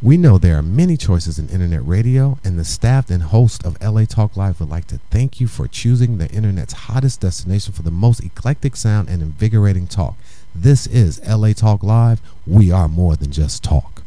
We know there are many choices in internet radio, and the staff and host of LA Talk Live would like to thank you for choosing the internet's hottest destination for the most eclectic sound and invigorating talk. This is LA Talk Live. We are more than just talk.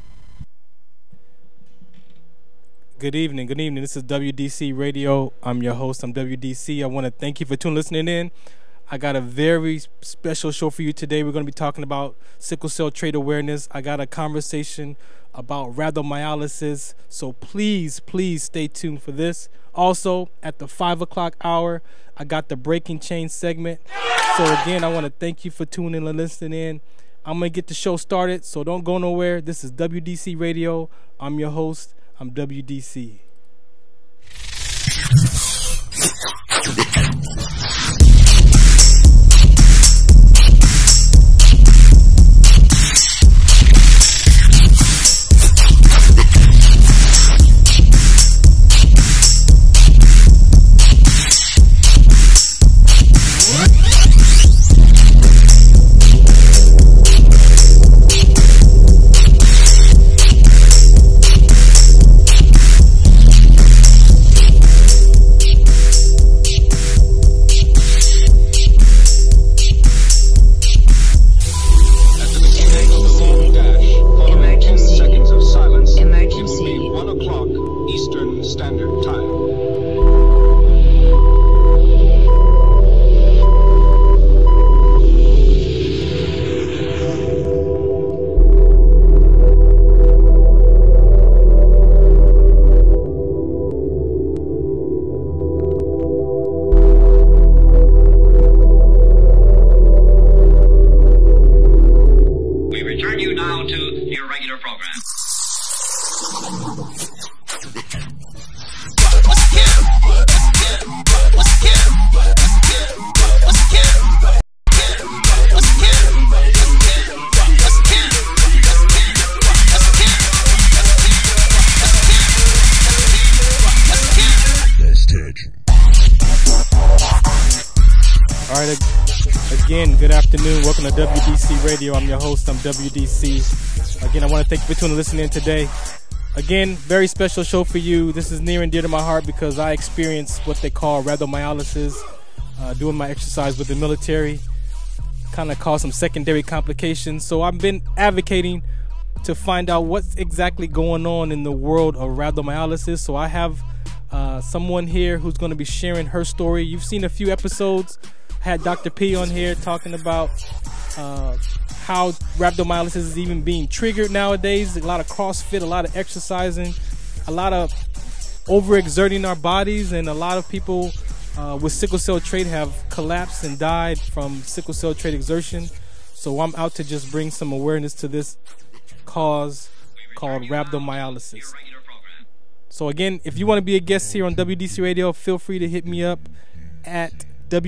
Good evening. Good evening. This is WDC Radio. I'm your host. I'm WDC. I want to thank you for listening in. I got a very special show for you today. We're going to be talking about sickle cell trait awareness. I got a conversation about rhabdomyolysis. So please stay tuned for this. Also, at the 5 o'clock hour, I got the Breaking Chain segment. So again, I want to thank you for tuning in and listening in. I'm going to get the show started, so don't go nowhere. This is WDC Radio. I'm your host. I'm WDC. Good afternoon. Welcome to WDC Radio. I'm your host. I'm WDC. Again, I want to thank you for tuning and listening today. Again, very special show for you. This is near and dear to my heart because I experienced what they call rhabdomyolysis doing my exercise with the military. Kind of caused some secondary complications. So I've been advocating to find out what's exactly going on in the world of rhabdomyolysis. So I have someone here who's going to be sharing her story. You've seen a few episodes. I had Dr. P on here talking about how rhabdomyolysis is even being triggered nowadays. A lot of CrossFit, a lot of exercising, a lot of overexerting our bodies, and a lot of people with sickle cell trait have collapsed and died from sickle cell trait exertion. So I'm out to just bring some awareness to this cause called rhabdomyolysis. So again, if you want to be a guest here on WDC Radio, feel free to hit me up at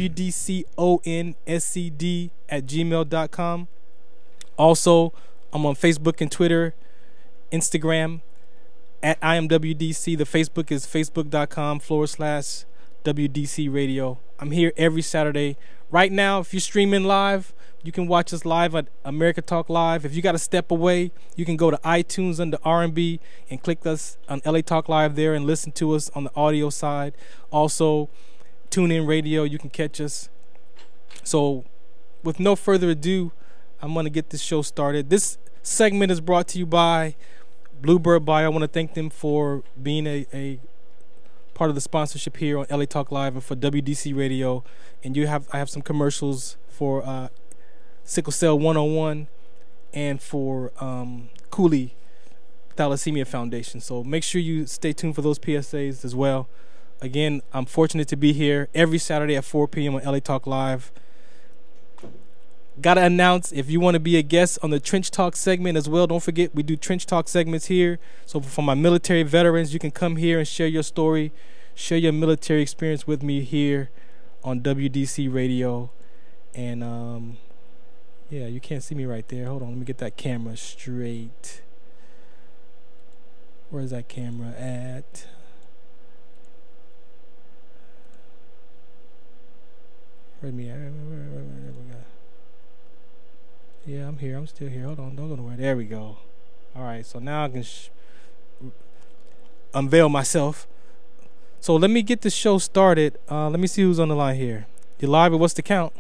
WDCONSCD@gmail.com. Also, I'm on Facebook and Twitter, Instagram at IamWDC. The Facebook is facebook.com/WDC Radio. I'm here every Saturday. Right now, if you're streaming live, you can watch us live at America Talk Live. If you got to step away, you can go to iTunes under R&B and click us on LA Talk Live there and listen to us on the audio side. Also, TuneIn Radio, you can catch us. So with no further ado, I'm going to get this show started. This segment is brought to you by Bluebird Bio. I want to thank them for being a part of the sponsorship here on LA Talk Live and for WDC Radio. And I have some commercials for Sickle Cell 101 and for Cooley Thalassemia Foundation. So make sure you stay tuned for those PSAs as well. Again, I'm fortunate to be here every Saturday at 4 p.m. on LA Talk Live. Gotta announce, if you want to be a guest on the Trench Talk segment as well, don't forget we do Trench Talk segments here. So for my military veterans, you can come here and share your story, share your military experience with me here on WDC Radio. And yeah, you can't see me right there. Hold on, let me get that camera straight. Where's that camera at? Where's me at? Yeah, I'm here. I'm still here. Hold on. Don't go nowhere. There we go. All right. So now I can unveil myself. So let me get the show started. Let me see who's on the line here. You're live, but what's the count?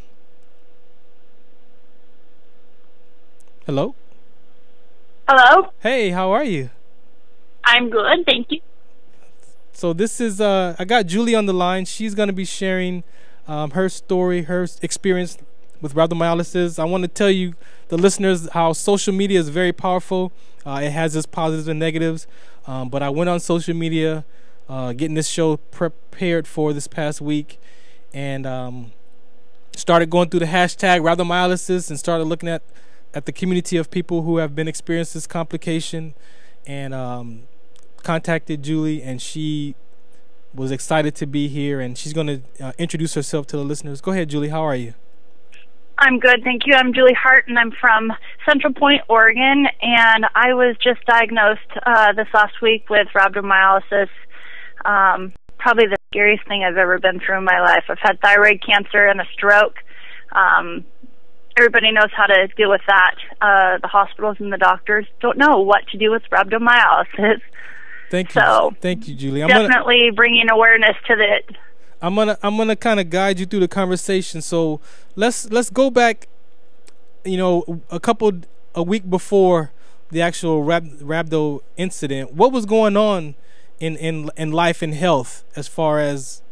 Hello? Hello? Hey, how are you? I'm good, thank you. So this is, I got Julie on the line. She's going to be sharing her story, her experience with rhabdomyolysis. I want to tell you, the listeners, how social media is very powerful. It has its positives and negatives. But I went on social media, getting this show prepared for this past week, and started going through the hashtag rhabdomyolysis and started looking at the community of people who have been experiencing this complication, and contacted Julie, and she was excited to be here, and she's going to introduce herself to the listeners. Go ahead, Julie. How are you? I'm good, thank you. I'm Julie Hart, and I'm from Central Point, Oregon, and I was just diagnosed this last week with rhabdomyolysis. Probably the scariest thing I've ever been through in my life. I've had thyroid cancer and a stroke. Everybody knows how to deal with that. The hospitals and the doctors don't know what to do with rhabdomyolysis. Thank you. So, thank you, Julie. Definitely bringing awareness to it. I'm gonna kind of guide you through the conversation. So let's go back, a week before the actual rhabdo incident. What was going on in life and health as far as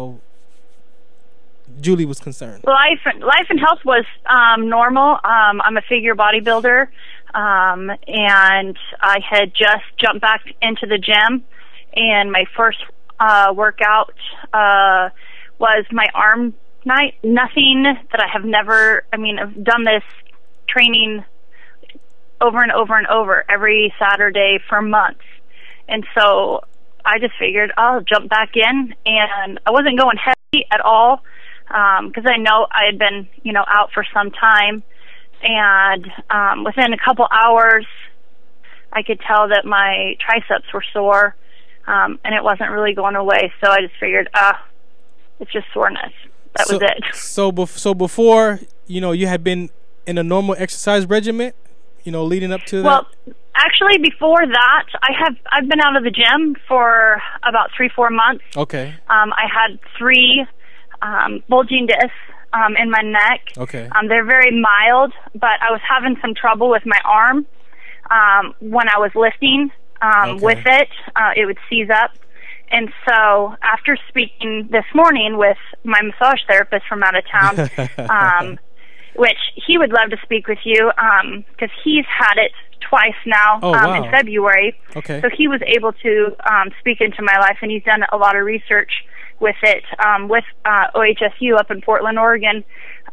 Julie was concerned? Life and health was normal. I'm a figure bodybuilder, and I had just jumped back into the gym, and my first workout was my arm night. Nothing that I have never, I've done this training over and over and over every Saturday for months. And so I just figured I'll jump back in, and I wasn't going heavy at all, because I know I had been, out for some time. And within a couple hours, I could tell that my triceps were sore, and it wasn't really going away. So I just figured, it's just soreness. That was it. So before, you had been in a normal exercise regimen, leading up to that? Well, actually, before that, I've been out of the gym for about 3-4 months. Okay. I had 3 bulging discs in my neck. Okay. They're very mild, but I was having some trouble with my arm when I was lifting. With it, it would seize up. And so after speaking this morning with my massage therapist from out of town, which he would love to speak with you, because he's had it twice now. Wow. In February. Okay. So he was able to speak into my life, and he's done a lot of research with it, with OHSU up in Portland, Oregon.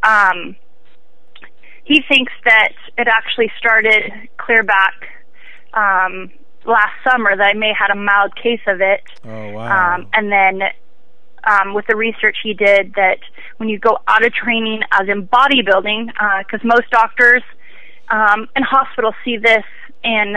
He thinks that it actually started clear back last summer, that I may have had a mild case of it. Oh, wow. And then with the research he did, that when you go out of training, as in bodybuilding, because most doctors and hospitals see this in,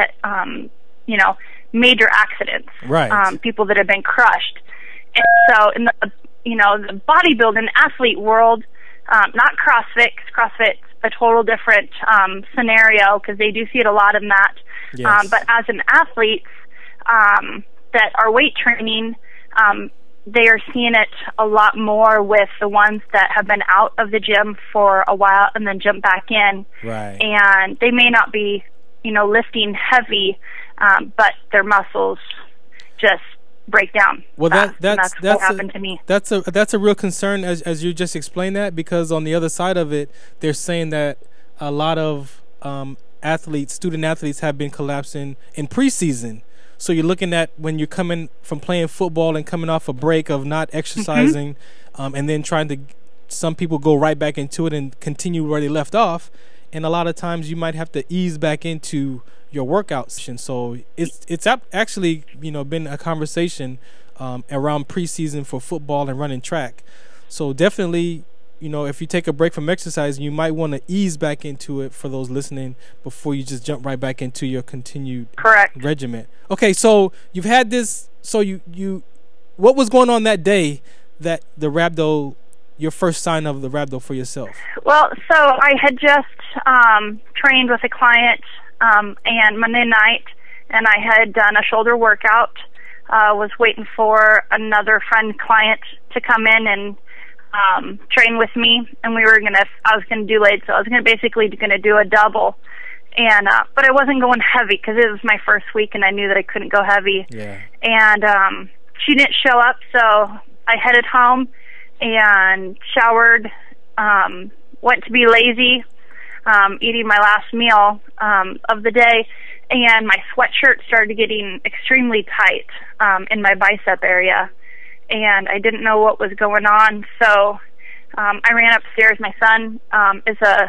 major accidents. Right. People that have been crushed. And so in the, the bodybuilding athlete world, not CrossFit, 'cause CrossFit's a total different scenario, because they do see it a lot in that. Yes. But as an athlete that are weight training, they are seeing it a lot more with the ones that have been out of the gym for a while and then jump back in. Right. And they may not be, lifting heavy, but their muscles just break down. Well, that's what happened to me. That's a real concern, as you just explained that, because on the other side of it, they're saying that a lot of student athletes have been collapsing in preseason. So you're looking at when you're coming from playing football and coming off a break of not exercising, and then some people go right back into it and continue where they left off. And a lot of times you might have to ease back into your workout session. So it's actually, been a conversation around preseason for football and running track. So definitely, if you take a break from exercise, you might want to ease back into it for those listening before you just jump right back into your continued regimen. Okay, so you've had this. So you what was going on that day that the rhabdo, your first sign of the rhabdo for yourself? Well, so I had just trained with a client and Monday night, and I had done a shoulder workout was waiting for another friend client to come in and train with me, and I was gonna do legs, so I was basically gonna do a double, and but I wasn't going heavy because it was my first week, and I knew that I couldn't go heavy. Yeah. And she didn't show up, so I headed home and showered, went to be lazy, eating my last meal of the day, and my sweatshirt started getting extremely tight in my bicep area, and I didn't know what was going on, so I ran upstairs. My son is a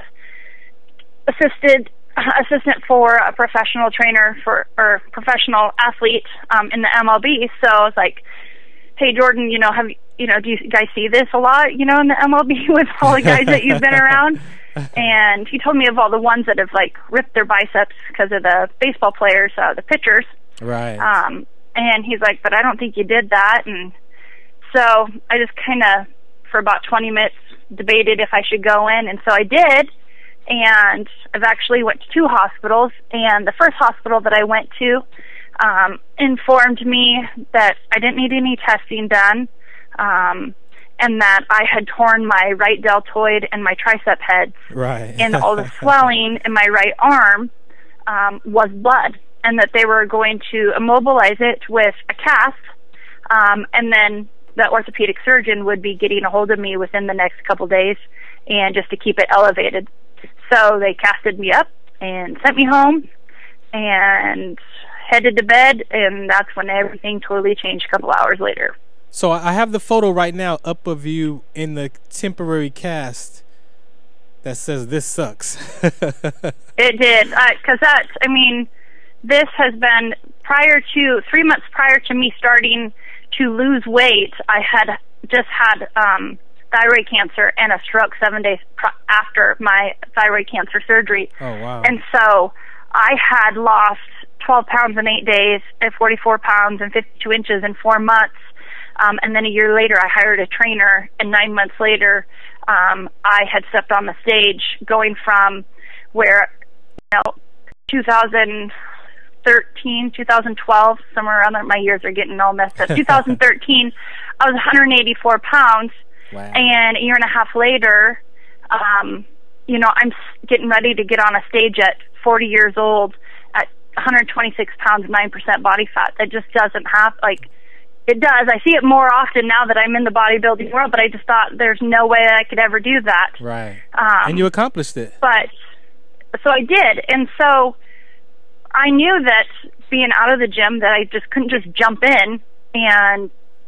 assistant for a professional trainer or professional athlete in the MLB, so I was like, hey, Jordan, do you guys see this a lot, in the MLB with all the guys that you've been around? And he told me of all the ones that have, like, ripped their biceps because of the baseball players, the pitchers. Right. And he's like, but I don't think you did that. And so I just kind of, for about 20 minutes, debated if I should go in. And so I did. And I've actually went to 2 hospitals. And the first hospital that I went to informed me that I didn't need any testing done, and that I had torn my right deltoid and my tricep heads. Right. And all the swelling in my right arm was blood, and that they were going to immobilize it with a cast, and then the orthopedic surgeon would be getting a hold of me within the next couple days, and just to keep it elevated. So they casted me up and sent me home and headed to bed, and that's when everything totally changed a couple hours later. So I have the photo right now up of you in the temporary cast that says "This sucks." It did, because this has been 3 months prior to me starting to lose weight. I had just had thyroid cancer and a stroke 7 days after my thyroid cancer surgery. Oh, wow. And so I had lost 12 pounds in 8 days, and 44 pounds and 52 inches in 4 months. And then a year later, I hired a trainer, and 9 months later, I had stepped on the stage, going from where, 2013, 2012, somewhere around there. My years are getting all messed up. 2013, I was 184 pounds, wow. And a year and a half later, I'm getting ready to get on a stage at 40 years old at 126 pounds, 9% body fat. That just doesn't happen. It does. I see it more often now that I'm in the bodybuilding world, but I just thought there's no way I could ever do that. Right. And you accomplished it. So I did. And so I knew that being out of the gym, that I just couldn't just jump in and,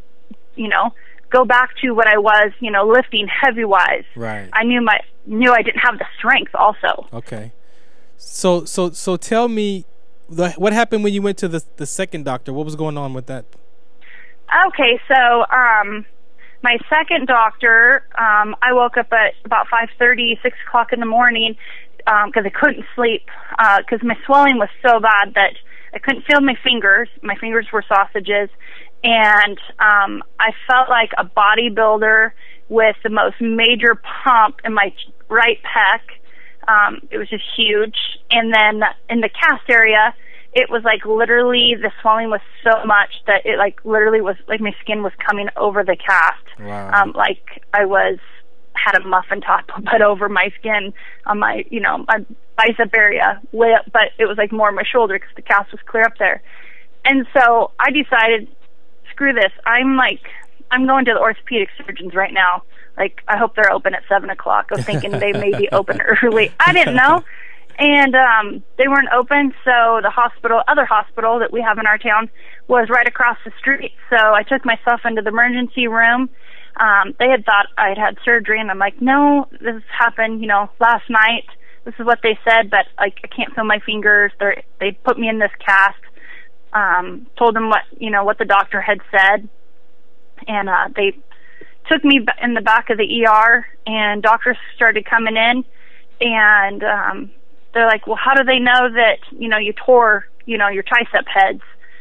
go back to what I was, lifting heavy-wise. Right. I knew I didn't have the strength also. Okay. So tell me, what happened when you went to the second doctor? What was going on with that? Okay, so my second doctor, I woke up at about 5:30, 6 o'clock in the morning because I couldn't sleep because my swelling was so bad that I couldn't feel my fingers. My fingers were sausages, and I felt like a bodybuilder with the most major pump in my right pec. It was just huge. And then in the cast area, it was like literally the swelling was so much that it literally was like my skin was coming over the cast. Wow. Like I had a muffin top put over my skin on my, my bicep area, but it was like more on my shoulder because the cast was clear up there. And so I decided, screw this. I'm going to the orthopedic surgeons right now. I hope they're open at 7 o'clock. I was thinking they may be open early. I didn't know. And they weren't open, so the other hospital that we have in our town was right across the street. So I took myself into the emergency room. They had thought I'd had surgery, and I'm like, no, this happened, last night. This is what they said, but I can't feel my fingers. They put me in this cast. Told them what the doctor had said, and they took me in the back of the ER, and doctors started coming in, and they're like, well, how do they know that, you tore, your tricep heads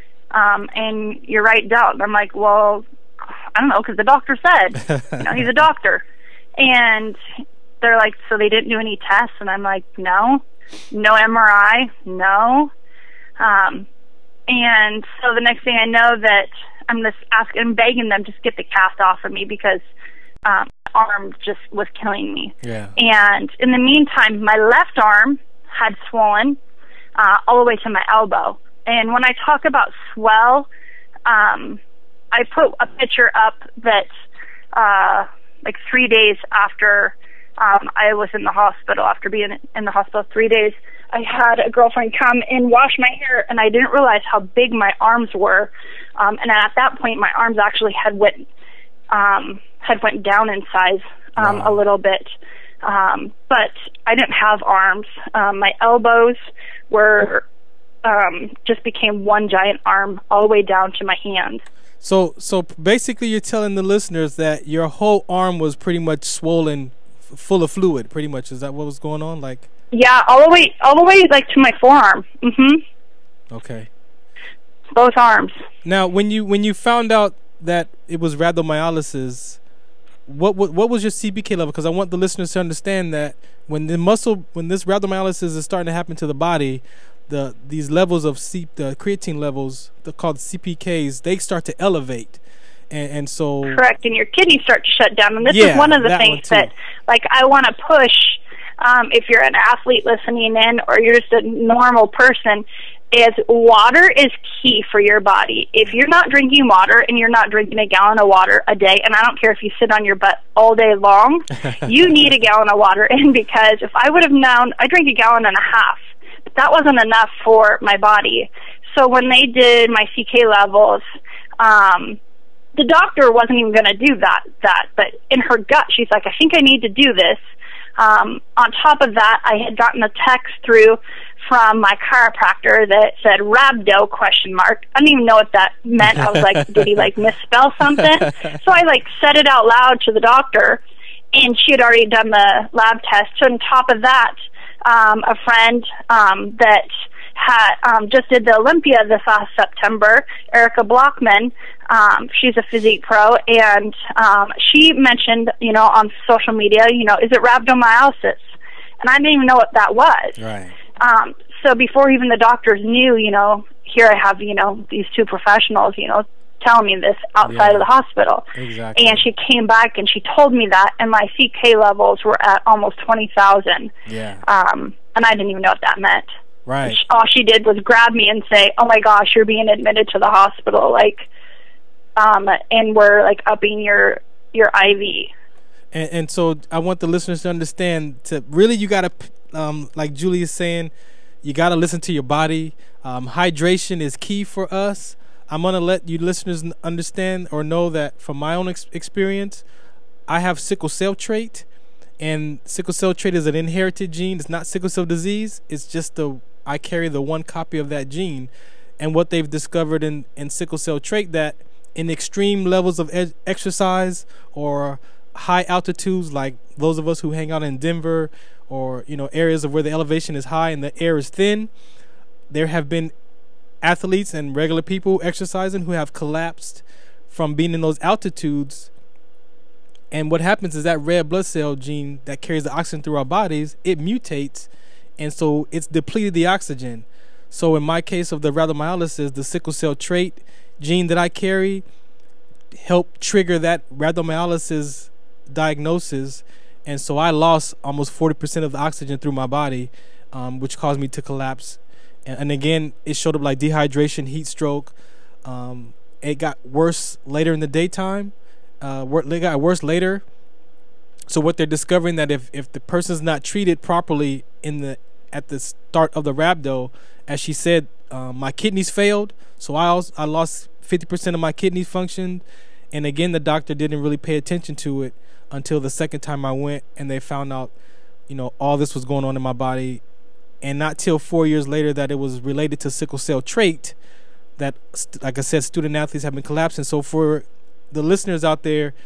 and your right delt? I'm like, well, I don't know, because the doctor said, he's a doctor. And they're like, so they didn't do any tests? And I'm like, no MRI, no. And so the next thing I know that I'm begging them just get the cast off of me because my arm just was killing me. Yeah. And in the meantime, my left arm had swollen all the way to my elbow. And when I talk about swell, I put a picture up that like 3 days after I was in the hospital, after being in the hospital 3 days, I had a girlfriend come and wash my hair, and I didn't realize how big my arms were. And at that point, my arms actually had went down in size a little bit. But I didn't have arms. My elbows were just became one giant arm all the way down to my hands. So basically, you're telling the listeners that your whole arm was pretty much swollen, full of fluid. Pretty much, is that what was going on? Like, yeah, all the way, like to my forearm. Okay. Both arms. Now, when you found out that it was rhabdomyolysis, what was your CPK level? Because I want the listeners to understand that when this rhabdomyolysis is starting to happen to the body, these levels of the creatine levels, called CPKs, they start to elevate, and so correct, and your kidneys start to shut down. And this is one of the things that, like, I want to push. If you're an athlete listening in, or you're just a normal person, is water is key for your body. If you're not drinking water, and you're not drinking a gallon of water a day, and I don't care if you sit on your butt all day long, you need a gallon of water. And because if I would have known, I drink a gallon and a half. But that wasn't enough for my body. So when they did my CK levels, the doctor wasn't even going to do that. But in her gut, she's like, I think I need to do this. On top of that, I had gotten a text through from my chiropractor that said rhabdo ? I didn't even know what that meant. I was like, did he like misspell something? So I like said it out loud to the doctor, and she had already done the lab test. So on top of that, a friend that had just did the Olympia this last September, Erica Blockman, she's a physique pro, and she mentioned, on social media, is it rhabdomyolysis? And I didn't even know what that was. Right. So before even the doctors knew, here I have, these two professionals, telling me this outside of the hospital. Exactly. And she came back and she told me that, and my CK levels were at almost 20,000. Yeah. And I didn't even know what that meant. Right. All she did was grab me and say, "Oh my gosh, you're being admitted to the hospital," and we're like upping your IV. And so I want the listeners to understand, you got to, like Julie is saying, you got to listen to your body. Hydration is key for us. I'm going to let you listeners understand or know that from my own experience, I have sickle cell trait, and sickle cell trait is an inherited gene. It's not sickle cell disease. It's just I carry the one copy of that gene. And what they've discovered in sickle cell trait, that in extreme levels of exercise or high altitudes, like those of us who hang out in Denver or areas of where the elevation is high and the air is thin, there have been athletes and regular people exercising who have collapsed from being in those altitudes. And what happens is that red blood cell gene that carries the oxygen through our bodies, it mutates, and so it's depleted the oxygen. So in my case of the rhabdomyolysis, the sickle cell trait gene that I carry helped trigger that rhabdomyolysis diagnosis, and so I lost almost 40% of the oxygen through my body, which caused me to collapse. And again, it showed up like dehydration, heat stroke. It got worse later in the daytime. It got worse later. So what they're discovering, that if the person's not treated properly at the start of the rhabdo, as she said, my kidneys failed. So I lost 50% of my kidney function. And again, the doctor didn't really pay attention to it until the second time I went, and they found out, all this was going on in my body. And not till 4 years later that it was related to sickle cell trait, that, like I said, student athletes have been collapsing. So for the listeners out there,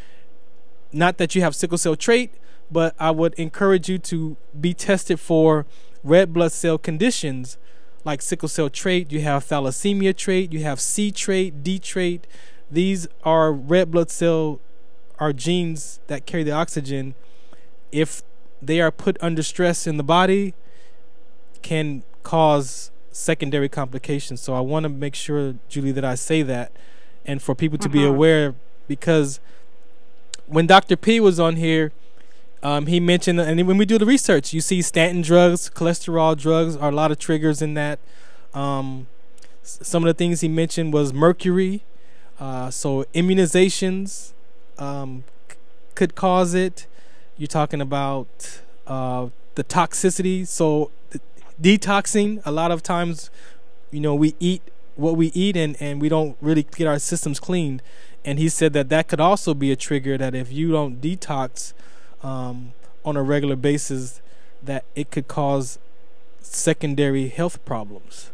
not that you have sickle cell trait, but I would encourage you to be tested for red blood cell conditions like sickle cell trait. You have thalassemia trait, you have C trait, D trait. These are red blood cell, are genes that carry the oxygen. If they are put under stress in the body, can cause secondary complications. So I want to make sure, Julie, that I say that, and for people to be aware, because when Dr. P was on here, he mentioned, and when we do the research, you see statin drugs, cholesterol drugs are a lot of triggers in that. Some of the things he mentioned was mercury, so immunizations could cause it. You're talking about the toxicity, so detoxing. A lot of times, we eat what we eat, and we don't really get our systems cleaned. And he said that could also be a trigger, that if you don't detox on a regular basis, that it could cause secondary health problems.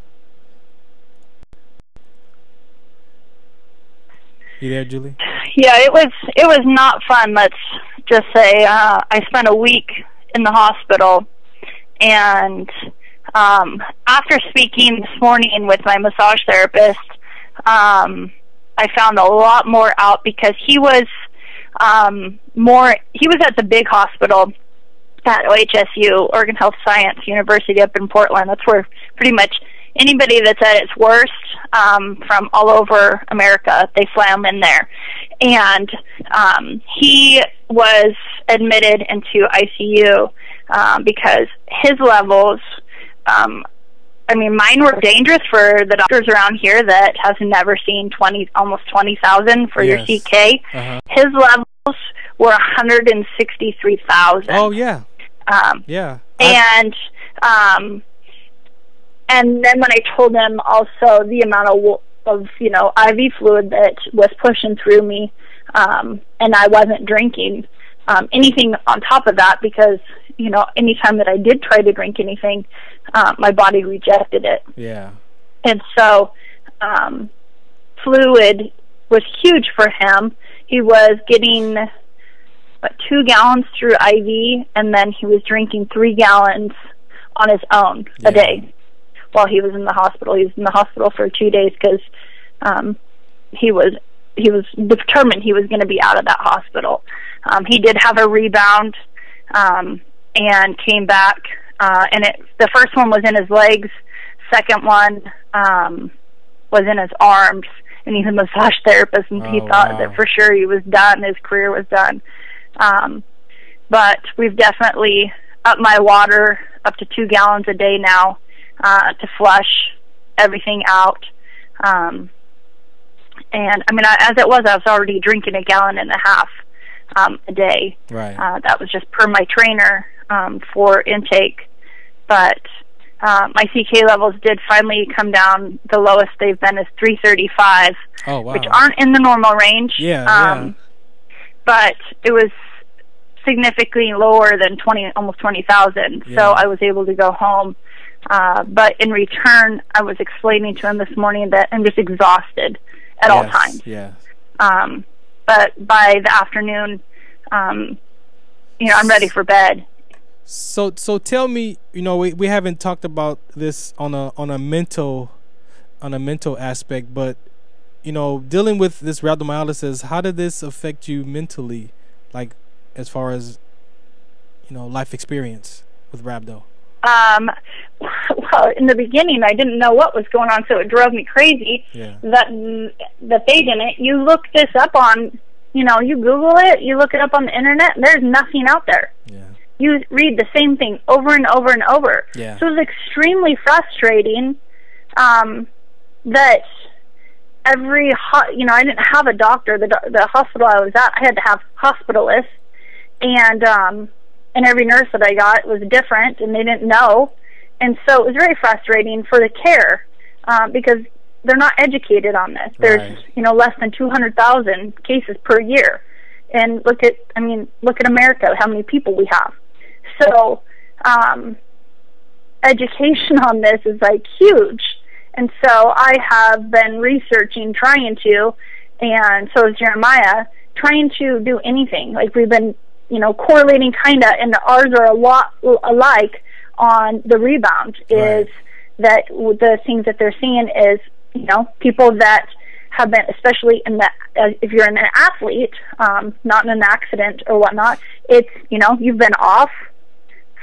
You there, Julie? Yeah, it was not fun. Let's just say I spent a week in the hospital, and after speaking this morning with my massage therapist, I found a lot more out, because he was at the big hospital at OHSU, Oregon Health Science University, up in Portland. That's where pretty much anybody that's at its worst from all over America, they fly them in there. And he was admitted into ICU because his levels, mine were dangerous for the doctors around here that has never seen almost 20,000 for your CK. His levels were 163,000. Oh yeah. And then when I told him also the amount of IV fluid that was pushing through me, and I wasn't drinking anything on top of that, because anytime that I did try to drink anything, my body rejected it. Yeah. And so fluid was huge for him. He was getting 2 gallons through IV, and then he was drinking 3 gallons on his own a day while he was in the hospital. He was in the hospital for 2 days because he was determined he was going to be out of that hospital. He did have a rebound and came back, and the first one was in his legs, second one was in his arms, and he's a massage therapist, and he thought that for sure he was done, his career was done. But we've definitely upped my water up to 2 gallons a day now to flush everything out. And as it was, I was already drinking 1.5 gallons a day. Right. That was just per my trainer for intake. But my CK levels did finally come down. The lowest they've been is 335, which aren't in the normal range. But it was significantly lower than almost 20,000. So I was able to go home. But in return, I was explaining to him this morning that I'm just exhausted at all times. But by the afternoon, I'm ready for bed. So tell me, we haven't talked about this on a mental aspect, but dealing with this rhabdomyolysis, how did this affect you mentally, like as far as life experience with rhabdo? Well, in the beginning, I didn't know what was going on, so it drove me crazy that they didn't. You look this up on, you Google it, you look it up on the internet, and there's nothing out there. You read the same thing over and over and over. So it was extremely frustrating that I didn't have a doctor. The hospital I was at, I had to have hospitalists, and every nurse that I got was different, and they didn't know. And so it was very frustrating for the care because they're not educated on this. There's less than 200,000 cases per year, and look at America, how many people we have. So education on this is huge. And so I have been researching, trying to, and so is Jeremiah, trying to do anything. We've been correlating kinda, and ours are a lot alike on the rebound. Is that the things that they're seeing is people that have been, especially if you're an athlete, not in an accident or whatnot, it's you've been off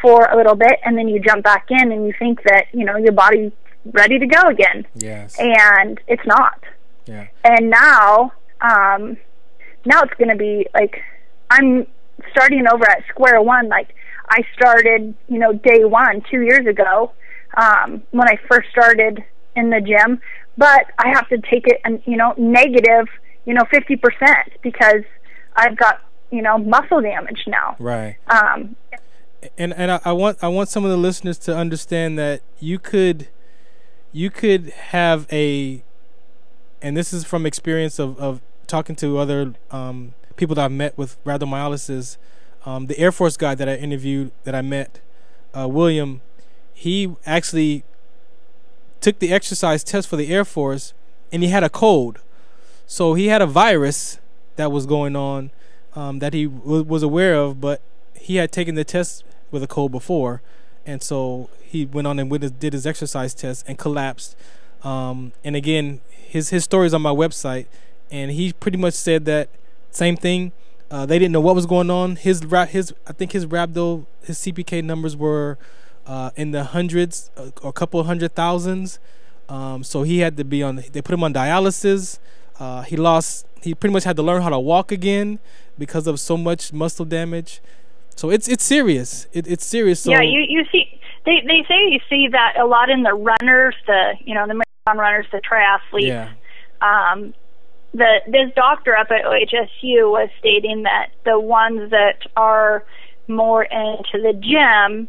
for a little bit, and then you jump back in and you think that, you know, your body's ready to go again. Yes. And it's not. Yeah. And now it's going to be like, I'm starting over at square one. Like, I started, you know, day one 2 years ago, when I first started in the gym, but I have to take it, you know, negative, you know, 50% because I've got, you know, muscle damage now. Right. And I want some of the listeners to understand that you could have a, and this is from experience of talking to other people that I've met with rhabdomyolysis. The Air Force guy that I interviewed, that I met, William, he actually took the exercise test for the Air Force, and he had a cold. So he had a virus that was going on that he was aware of, but he had taken the test with a cold before, and so he went on and did his exercise test and collapsed. And again, his story is on my website, and he pretty much said that same thing. They didn't know what was going on. I think his rhabdo, his CPK numbers were in the hundreds, or a couple of 100,000s. So he had to be on. They put him on dialysis. He pretty much had to learn how to walk again because of so much muscle damage. So it's serious. It's serious. So yeah, you see, they say you see that a lot in the runners, the marathon runners, the triathletes. Yeah. This doctor up at OHSU was stating that the ones that are more into the gym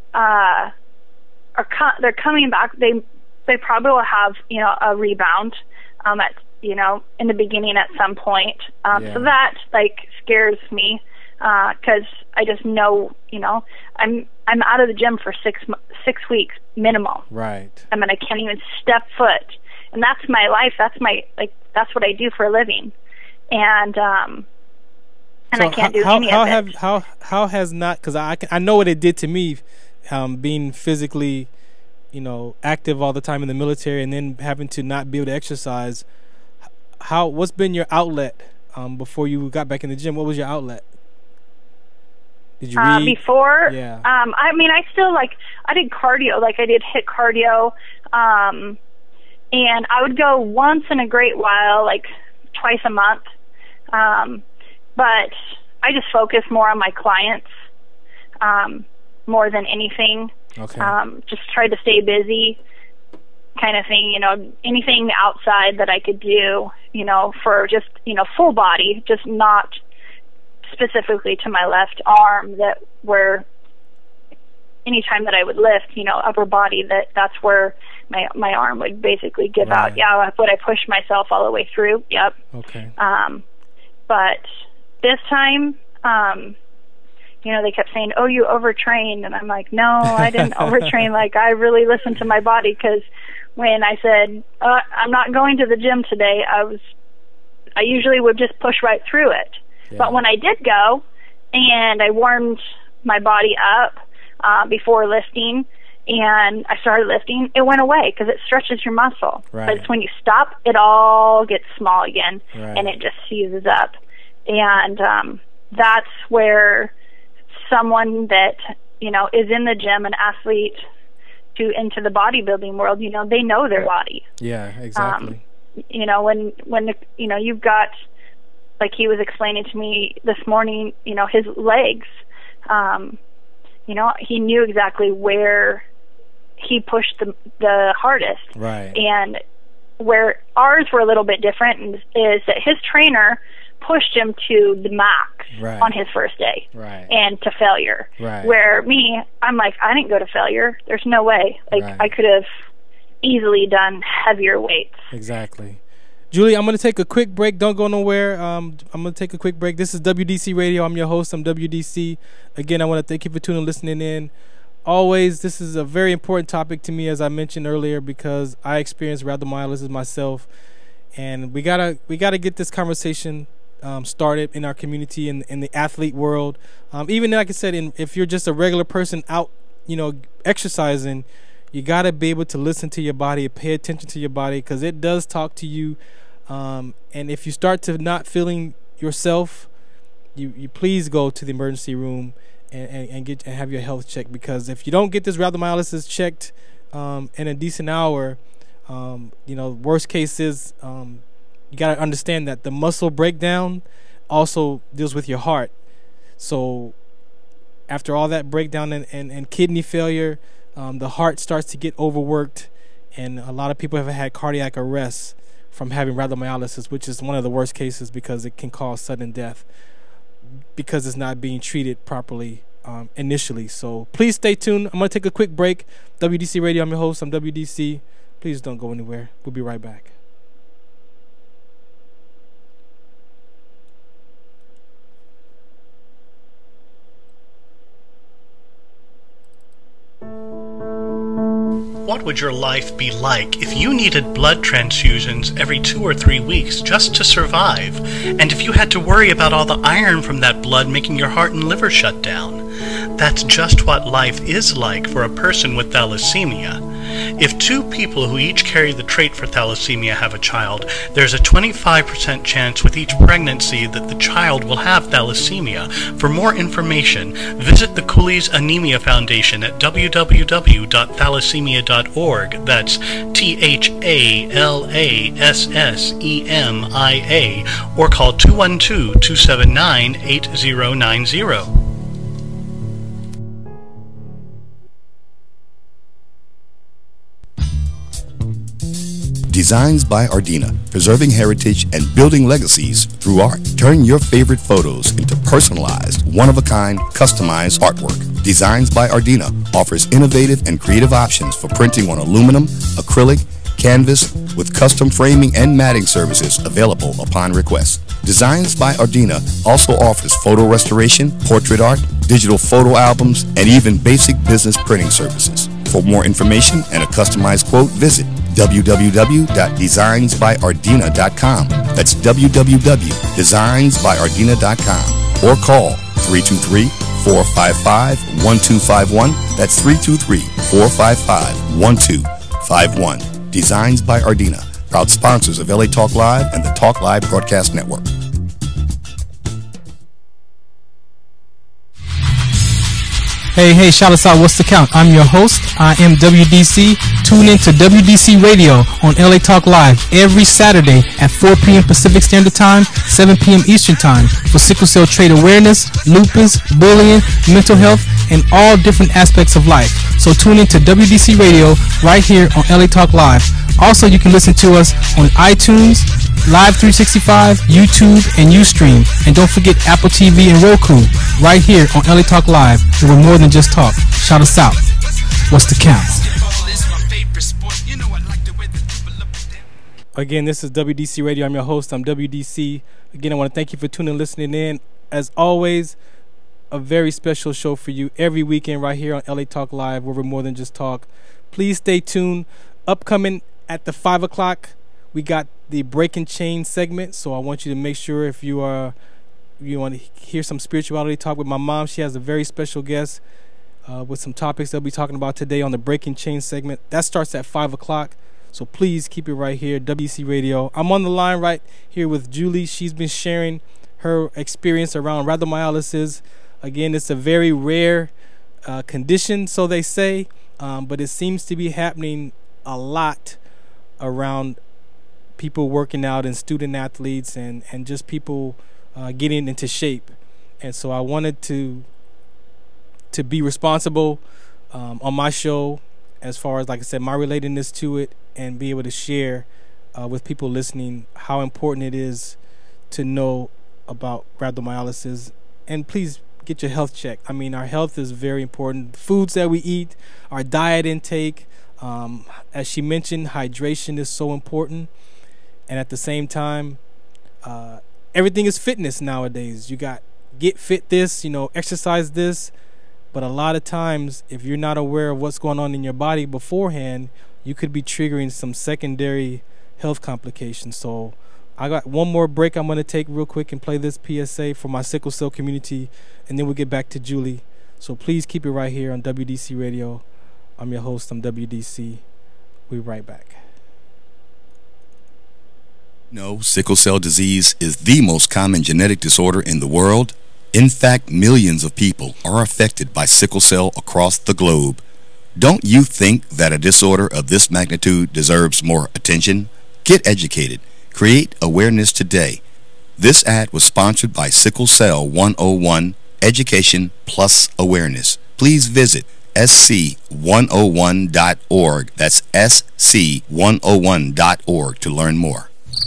they're coming back. They probably will have, you know, a rebound at, you know, in the beginning at some point. So that like scares me because I just know, you know, I'm out of the gym for 6 weeks minimum. Right. I mean, I can't even step foot, and that's my life. That's my that's what I do for a living, and so I can't do any of it. How has not, because I know what it did to me, being physically, you know, active all the time in the military, and then having to not be able to exercise. What's been your outlet before you got back in the gym? What was your outlet? Did you read? Before? Yeah. I mean, I still I did cardio, like I did HIIT cardio, and I would go once in a great while, like twice a month. But I just focus more on my clients, more than anything. Okay. Just try to stay busy, kind of thing, you know, anything outside that I could do, you know, for just, you know, full body, just not specifically to my left arm, that where anytime that I would lift, you know, upper body, that's where my arm would basically give out. Yeah, would I push myself all the way through? Yep. Okay. But this time, you know, they kept saying, "Oh, you overtrained," and I'm like, "No, I didn't overtrain. Like, I really listened to my body, because when I said I'm not going to the gym today, I usually would just push right through it. Yeah. But when I did go and I warmed my body up before lifting, and I started lifting, it went away because it stretches your muscle. Right. But it's when you stop, it all gets small again, right, and it just seizes up. And that's where someone that, you know, is in the gym, an athlete into the bodybuilding world, you know, they know their body. Yeah, exactly. You know, when you know, you've got, like he was explaining to me this morning, you know, his legs, you know, he knew exactly where he pushed the hardest. Right. And where ours were a little bit different is that his trainer pushed him to the max, right, on his first day, right, and to failure. Right. Where me, I'm like, I didn't go to failure. There's no way. Like, right, I could have easily done heavier weights. Exactly. Julie, I'm going to take a quick break. Don't go nowhere. I'm going to take a quick break. This is WDC Radio. I'm your host. I'm WDC. Again, I want to thank you for tuning and listening in. Always, this is a very important topic to me, as I mentioned earlier, because I experienced rhabdomyolysis myself, and we gotta get this conversation started in our community, in the athlete world. Even like I said, if you're just a regular person out, you know, exercising, you gotta be able to listen to your body, pay attention to your body, because it does talk to you. And if you start to not feeling yourself, you please go to the emergency room and have your health checked, because if you don't get this rhabdomyolysis checked in a decent hour, worst case is you got to understand that the muscle breakdown also deals with your heart. So after all that breakdown and kidney failure, the heart starts to get overworked, and a lot of people have had cardiac arrest from having rhabdomyolysis, which is one of the worst cases because it can cause sudden death because it's not being treated properly initially. So please stay tuned. I'm going to take a quick break. WDC Radio, I'm your host. I'm WDC. Please don't go anywhere. We'll be right back. What would your life be like if you needed blood transfusions every 2 or 3 weeks just to survive, and if you had to worry about all the iron from that blood making your heart and liver shut down? That's just what life is like for a person with thalassemia. If 2 people who each carry the trait for thalassemia have a child, there's a 25% chance with each pregnancy that the child will have thalassemia. For more information, visit the Cooley's Anemia Foundation at www.thalassemia.org. That's THALASSEMIA, or call 212-279-8090. Designs by Ardina, preserving heritage and building legacies through art. Turn your favorite photos into personalized, one-of-a-kind, customized artwork. Designs by Ardina offers innovative and creative options for printing on aluminum, acrylic, canvas, with custom framing and matting services available upon request. Designs by Ardina also offers photo restoration, portrait art, digital photo albums, and even basic business printing services. For more information and a customized quote, visit www.designsbyardina.com. That's www.designsbyardina.com, or call 323-455-1251. That's 323-455-1251. Designs by Ardina, proud sponsors of LA Talk Live and the Talk Live Broadcast Network. Hey, shout us out. What's the count? I'm your host. I am WDC. Tune in to WDC Radio on LA Talk Live every Saturday at 4 p.m. Pacific Standard Time, 7 p.m. Eastern Time for sickle cell trait awareness, lupus, bullying, mental health, and all different aspects of life. So tune in to WDC Radio right here on LA Talk Live. Also, you can listen to us on iTunes, Live 365, YouTube, and Ustream. And don't forget Apple TV and Roku right here on LA Talk Live, where we're more than just talk. Shout us out. What's the count? Again, this is WDC Radio. I'm your host. I'm WDC. Again, I want to thank you for tuning and listening in. As always, a very special show for you every weekend right here on LA Talk Live, where we're more than just talk. Please stay tuned. Upcoming at the 5 o'clock, we got the Breaking Chain segment. So I want you to make sure if you want to hear some spirituality talk with my mom, she has a very special guest with some topics they'll be talking about today on the Breaking Chain segment. That starts at 5 o'clock. So please keep it right here, WDC Radio. I'm on the line right here with Julie. She's been sharing her experience around rhabdomyolysis. Again, it's a very rare condition, so they say, but it seems to be happening a lot around people working out and student athletes and just people getting into shape. And so I wanted to be responsible on my show, as far as, like I said, my relatedness to it, and be able to share with people listening how important it is to know about rhabdomyolysis. And please get your health checked. I mean, our health is very important. The foods that we eat, our diet intake, as she mentioned, hydration is so important. And at the same time, everything is fitness nowadays. You got get fit this, exercise this. But a lot of times, if you're not aware of what's going on in your body beforehand, you could be triggering some secondary health complications. So I got one more break I'm going to take real quick and play this PSA for my sickle cell community, and then we'll get back to Julie. So please keep it right here on WDC Radio. I'm your host. I'm WDC. We'll be right back. No, sickle cell disease is the most common genetic disorder in the world. In fact, millions of people are affected by sickle cell across the globe. Don't you think that a disorder of this magnitude deserves more attention? Get educated. Create awareness today. This ad was sponsored by Sickle Cell 101 Education Plus Awareness. Please visit sc101.org. That's sc101.org to learn more.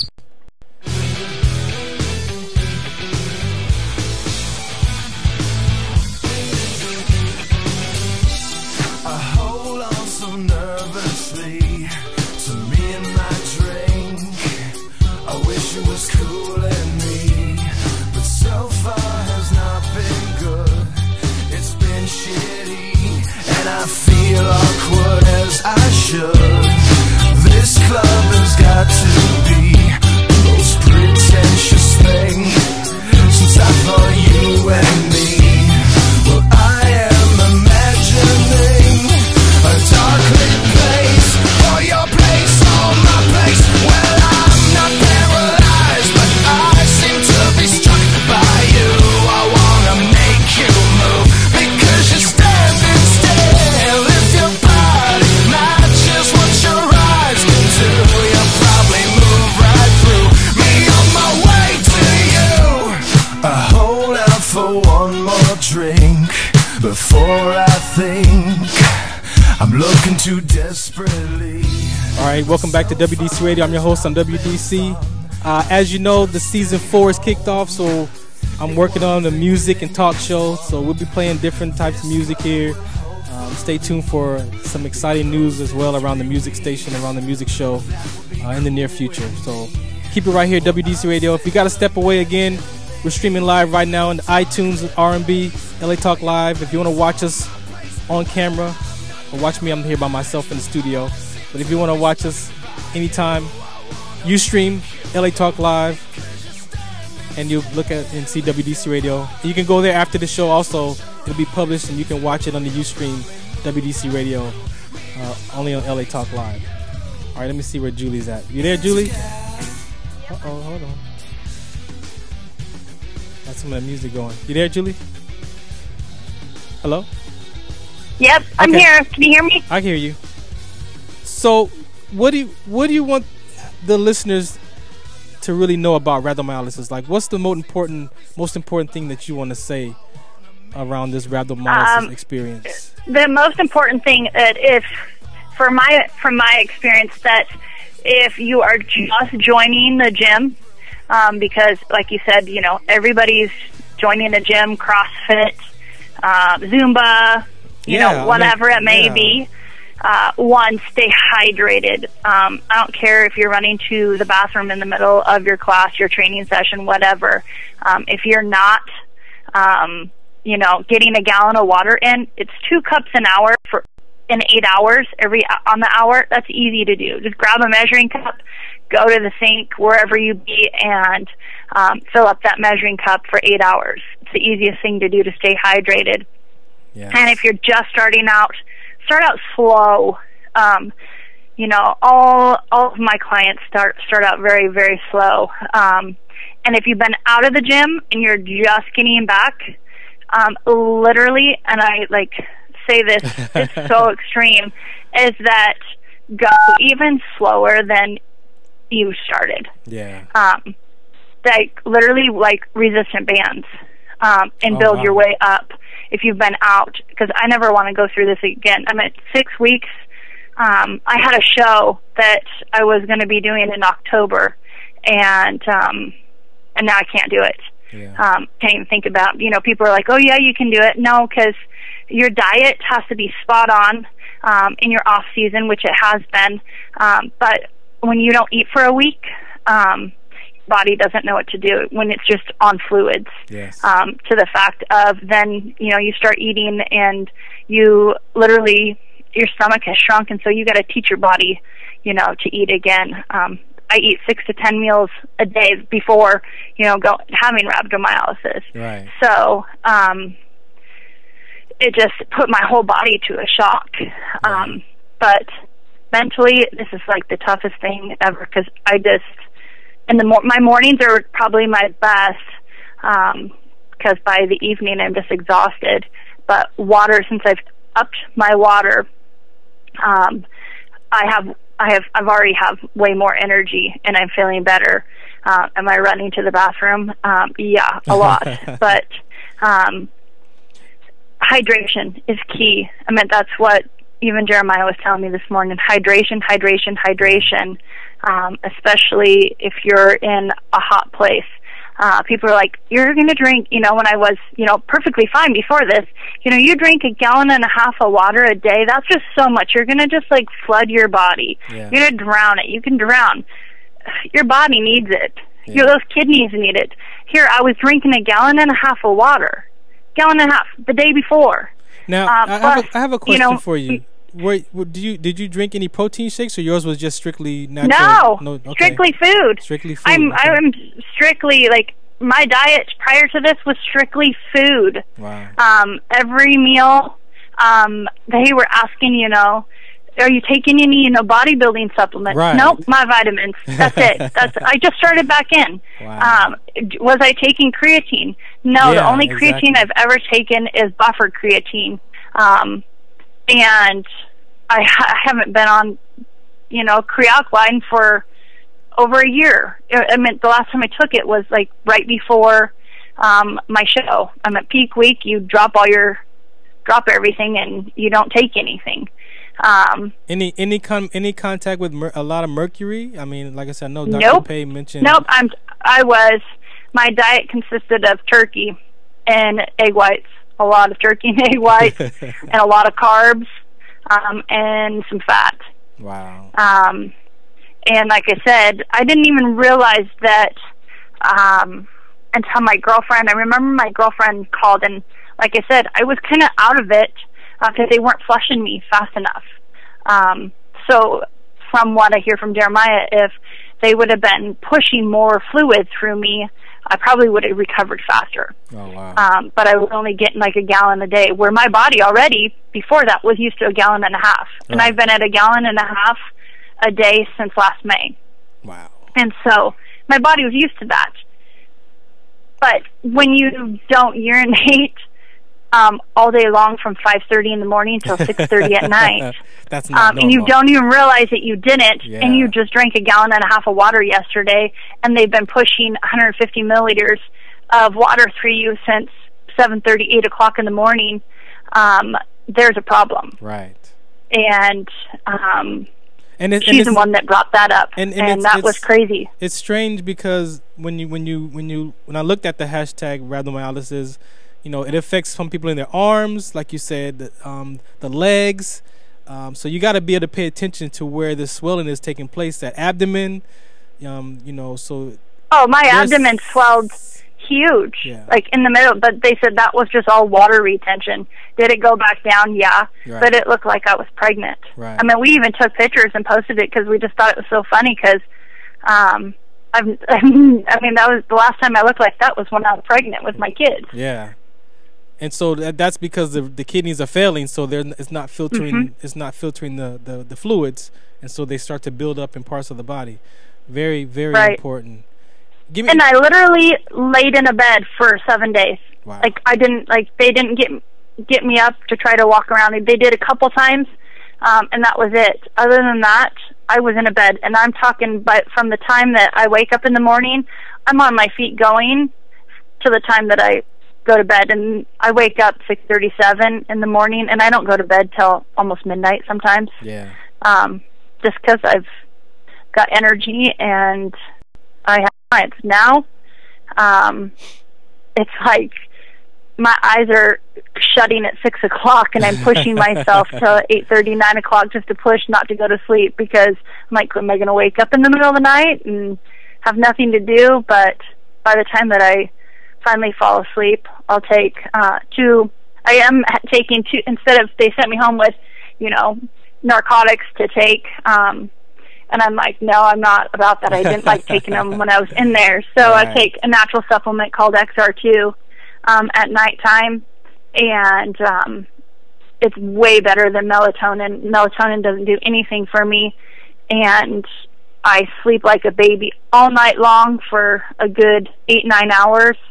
Awkward as I should. This club has got to be the most pretentious thing since I thought you and me. Well, I am imagining a dark lit place, or your place, or my place. Well, I'm not paralyzed, but I seem to be struck by you. I wanna make you move because you're standing still. Drink before I think I'm looking too desperately. All right, welcome back to WDC Radio. I'm your host on WDC. As you know, the season 4 is kicked off, so I'm working on the music and talk show. So we'll be playing different types of music here. Stay tuned for some exciting news as well around the music station, around the music show in the near future. So keep it right here, WDC Radio. If you got to step away again, we're streaming live right now on iTunes, R&B, LA Talk Live. If you want to watch us on camera or watch me, I'm here by myself in the studio. But if you want to watch us anytime, you stream LA Talk Live and you look at and see WDC Radio. You can go there after the show also. It'll be published and you can watch it on the Ustream WDC Radio, only on LA Talk Live. All right, let me see where Julie's at. You there, Julie? Uh-oh, hold on. Got some of that music going. You there, Julie? Hello? Yep, I'm here. Can you hear me? I hear you. So, what do you want the listeners to really know about rhabdomyolysis? Like, what's the most important thing that you want to say around this rhabdomyolysis experience? The most important thing that from my experience, that if you are just joining the gym, because like you said, you know, everybody's joining the gym, CrossFit, Zumba, you know, whatever it may be. One, stay hydrated. I don't care if you're running to the bathroom in the middle of your class, your training session, whatever. If you're not, you know, getting a gallon of water in, it's 2 cups an hour in 8 hours on the hour. That's easy to do. Just grab a measuring cup, go to the sink wherever you be, and fill up that measuring cup for 8 hours. It's the easiest thing to do to stay hydrated. Yes. And if you're just starting out, start out slow. You know, all of my clients start out very, very slow. And if you've been out of the gym and you're just getting back, literally, and I like say this, it's so extreme, is that go even slower than you started. Yeah. Like literally like resistant bands, and build your way up if you've been out, because I never want to go through this again. I'm at 6 weeks. I had a show that I was going to be doing in October, and now I can't do it. Yeah. Can't even think about, you know, people are like, oh yeah, you can do it. No, because your diet has to be spot on in your off season, which it has been. But when you don't eat for a week, body doesn't know what to do when it's just on fluids. Yes. To the fact of then, you know, you start eating and you literally, your stomach has shrunk, and so you got to teach your body, you know, to eat again. I eat 6 to 10 meals a day before, you know, having rhabdomyolysis. Right. So it just put my whole body to a shock. Right. But mentally, this is like the toughest thing ever, because I just, my mornings are probably my best. because by the evening I'm just exhausted. But water, since I've upped my water, I've already have way more energy and I'm feeling better. Am I running to the bathroom? Yeah, a lot. But hydration is key. I mean, that's what even Jeremiah was telling me this morning. Hydration, hydration, hydration. Especially if you're in a hot place. People are like, you're going to drink, when I was, perfectly fine before this, you drink 1.5 gallons of water a day. That's just so much. You're going to just like flood your body. Yeah. You're going to drown it. You can drown. Your body needs it. Yeah. Those kidneys need it. Here, I was drinking 1.5 gallons of water. 1.5 gallons the day before. Now, I have a question for you. Did you drink any protein shakes, or yours was just strictly natural? No, okay. Strictly food. Strictly food. I'm strictly, like, my diet prior to this was strictly food. Wow. Every meal, they were asking, are you taking any, bodybuilding supplements? Right. Nope, my vitamins. That's it. I just started back in. Wow. Was I taking creatine? No, the only exactly. creatine I've ever taken is buffer creatine. And I haven't been on, Crealkaline for over a year. I mean, the last time I took it was like right before my show. I'm at peak week. You drop everything, and you don't take anything. Any contact with a lot of mercury? I mean, like I said, no. Dr. Nope. Pay mentioned. Nope. My diet consisted of turkey and egg whites. A lot of turkey and egg whites, and a lot of carbs, and some fat. Wow. And like I said, I didn't even realize that until my girlfriend. I remember my girlfriend called, and like I said, I was kind of out of it because they weren't flushing me fast enough. So from what I hear from Jeremiah, if they would have been pushing more fluid through me, I probably would have recovered faster. Oh, wow. But I was only getting like 1 gallon a day, where my body already, before that, was used to 1.5 gallons. Right. And I've been at 1.5 gallons a day since last May. Wow. And so my body was used to that. But when you don't urinate all day long from 5:30 in the morning till 6:30 at night, that's not normal. And you don't even realize that you didn't, Yeah. and you just drank 1.5 gallons of water yesterday, and they've been pushing 150 milliliters of water through you since 7:30, 8 o'clock in the morning. There's a problem. Right. And she's the one that brought that up, and that was crazy. It's strange because when I looked at the hashtag rhabdomyolysis, it affects some people in their arms, like you said, the legs. So you got to be able to pay attention to where the swelling is taking place. That abdomen, so. Oh, my abdomen swelled huge, like in the middle. But they said that was just all water retention. Did it go back down? Yeah, right. But it looked like I was pregnant. Right. I mean, we even took pictures and posted it because we just thought it was so funny. Because, I mean, that was the last time I looked like that was when I was pregnant with my kids. Yeah. And so that's because the kidneys are failing, so it's not filtering. Mm-hmm. It's not filtering the fluids, and so they start to build up in parts of the body. Very, very important. And I literally laid in a bed for 7 days. Wow. Like they didn't get me up to try to walk around. They did a couple times, and that was it. Other than that, I was in a bed, and I'm talking. But from the time that I wake up in the morning, I'm on my feet going to the time that I go to bed, and I wake up 6:37 in the morning, and I don't go to bed till almost midnight sometimes. Yeah. Just because I've got energy and I have clients now. It's like my eyes are shutting at 6 o'clock, and I'm pushing myself till 8:30, 9 o'clock just to push not to go to sleep, because I'm like, am I going to wake up in the middle of the night and have nothing to do? But by the time that I finally fall asleep, I'll take two. I am taking two, instead of, they sent me home with, narcotics to take, and I'm like, no, I'm not about that. I didn't like taking them when I was in there. So right. I take a natural supplement called XR2 at nighttime, and it's way better than melatonin. Melatonin doesn't do anything for me, and I sleep like a baby all night long for a good 8-9 hours,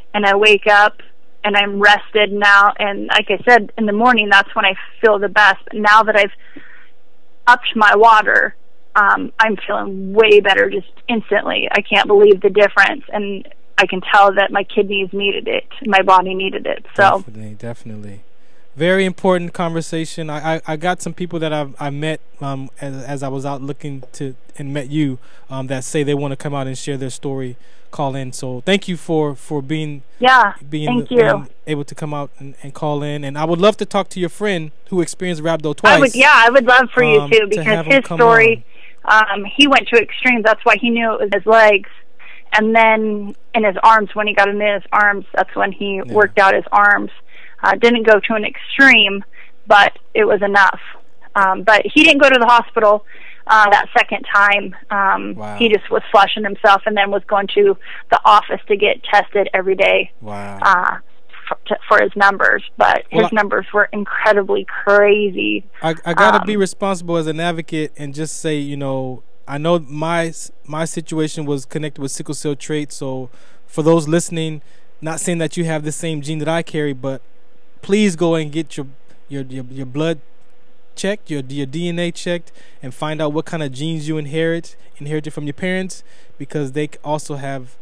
and I wake up and I'm rested now. And like I said, in the morning, that's when I feel the best. But now that I've upped my water, I'm feeling way better just instantly. I can't believe the difference. And I can tell that my kidneys needed it. My body needed it. So Definitely. Very important conversation. I got some people that I met as I was out looking to and met you that say they want to come out and share their story, call in. So thank you for being being able to come out and call in. And I would love to talk to your friend who experienced rhabdo twice. I would love for you to because his story, he went to extremes. That's why he knew it was his legs. And then in his arms, when he got into his arms, that's when he worked out his arms. Didn't go to an extreme, but it was enough. But he didn't go to the hospital that second time. Wow. He just was flushing himself and then was going to the office to get tested every day. Wow. For his numbers. But his numbers were incredibly crazy. I got to be responsible as an advocate and just say, you know, I know my situation was connected with sickle cell trait. So for those listening, not saying that you have the same gene that I carry, but please go and get your blood checked, your DNA checked, and find out what kind of genes you inherited from your parents, because they also have,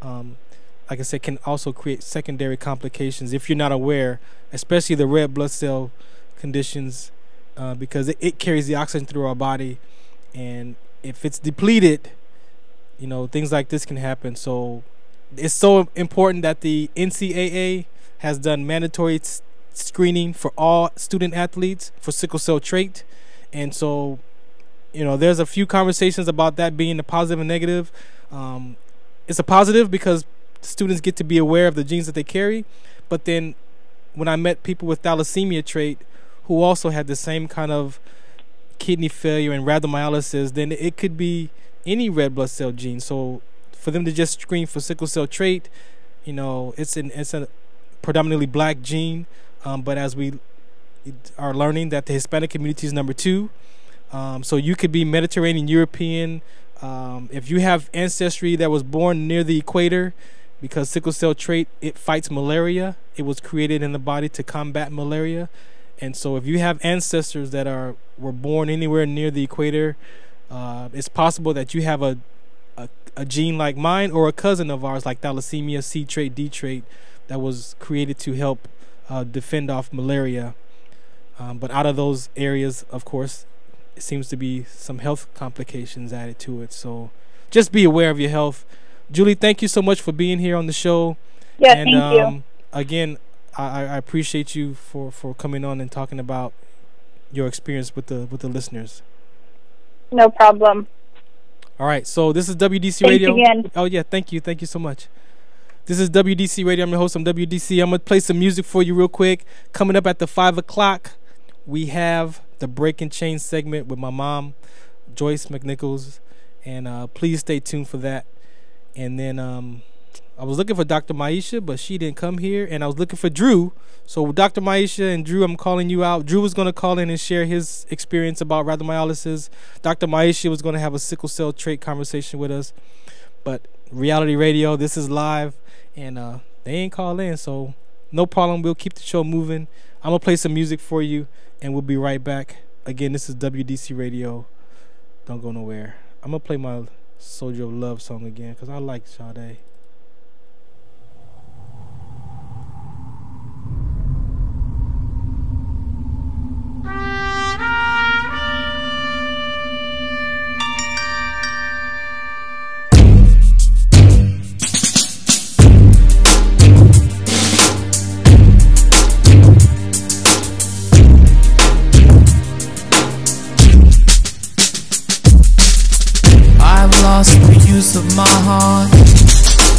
like I said, can also create secondary complications if you're not aware, especially the red blood cell conditions, because it carries the oxygen through our body, and if it's depleted, you know, things like this can happen. So it's so important that the NCAA has done mandatory screening for all student athletes for sickle cell trait. And so, you know, there's a few conversations about that being a positive and negative. It's a positive because students get to be aware of the genes that they carry. But then when I met people with thalassemia trait who also had the same kind of kidney failure and rhabdomyolysis, then it could be any red blood cell gene. So for them to just screen for sickle cell trait, you know, it's a predominantly black gene, but as we are learning that the Hispanic community is number 2, so you could be Mediterranean European, if you have ancestry that was born near the equator, because sickle cell trait, it fights malaria. It was created in the body to combat malaria. And so if you have ancestors that were born anywhere near the equator, it's possible that you have a gene like mine or a cousin of ours like thalassemia, C trait, D trait, that was created to help defend off malaria. But out of those areas, of course, it seems to be some health complications added to it. So just be aware of your health. Julie, thank you so much for being here on the show. Yeah, and, thank you. Again, I appreciate you for coming on and talking about your experience with the listeners. No problem. All right, so this is WDC Thanks Radio. Again. Oh yeah, thank you so much. This is WDC Radio. I'm your host. I'm WDC. I'm gonna play some music for you real quick. Coming up at the 5 o'clock, we have the Break and Change segment with my mom, Joyce McNichols, and please stay tuned for that. And then I was looking for Dr. Maisha, but she didn't come here, and I was looking for Drew. So Dr. Maisha and Drew, I'm calling you out. Drew was going to call in and share his experience about rhabdomyolysis. Dr. Maisha was going to have a sickle cell trait conversation with us. But reality radio, this is live, and they ain't call in, so no problem. We'll keep the show moving. I'm going to play some music for you, and we'll be right back. Again, this is WDC Radio. Don't go nowhere. I'm going to play my Soldier of Love song again because I like Sade. I've lost the use of my heart.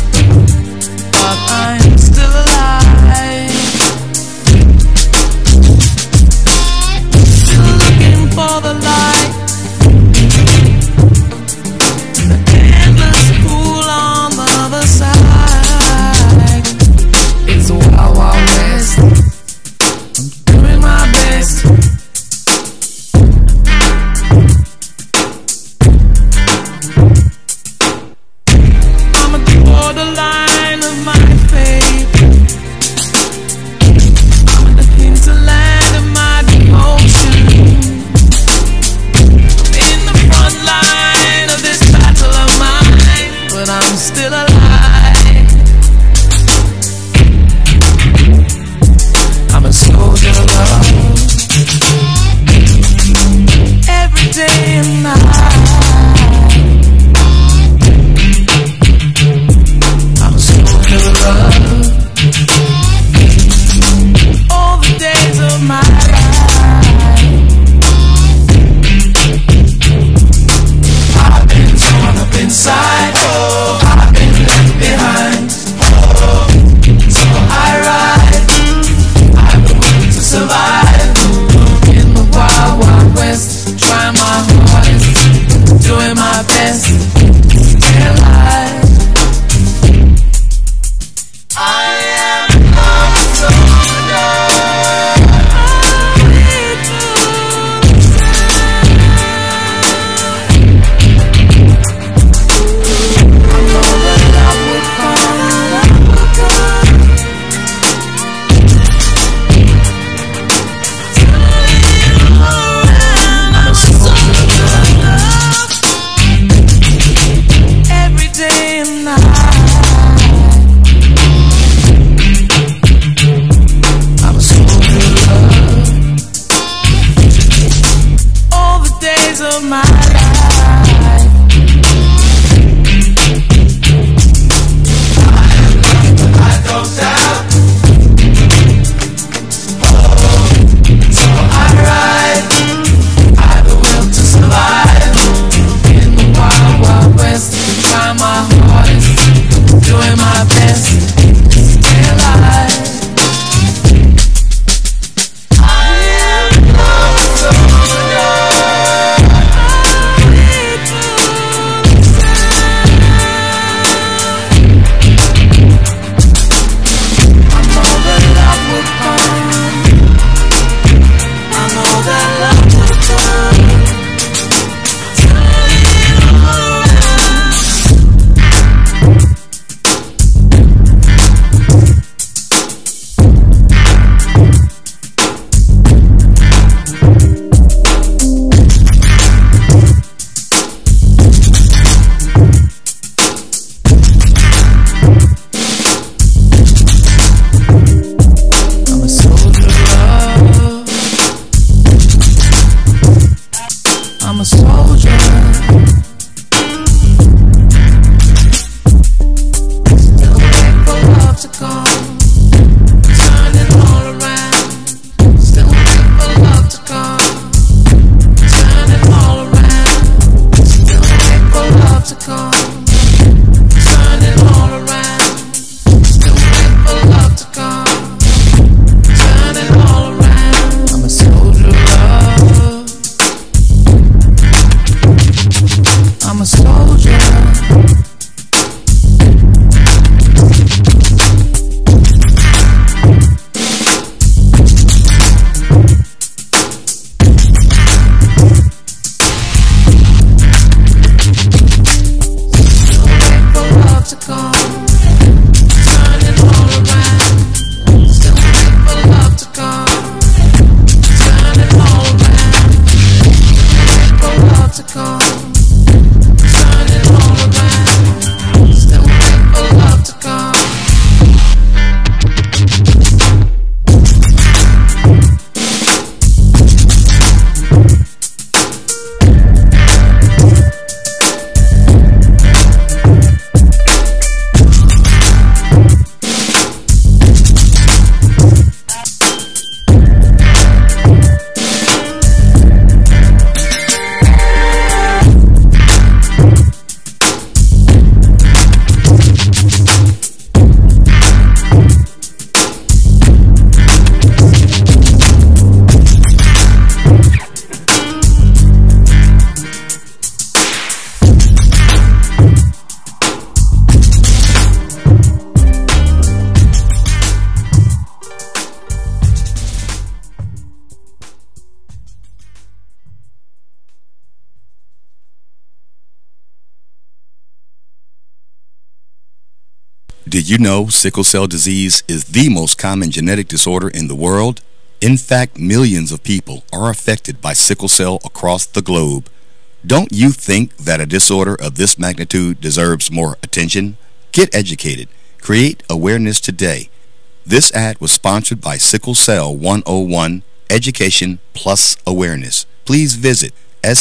Did you know sickle cell disease is the most common genetic disorder in the world? In fact, millions of people are affected by sickle cell across the globe. Don't you think that a disorder of this magnitude deserves more attention? Get educated. Create awareness today. This ad was sponsored by Sickle Cell 101 Education Plus Awareness. Please visit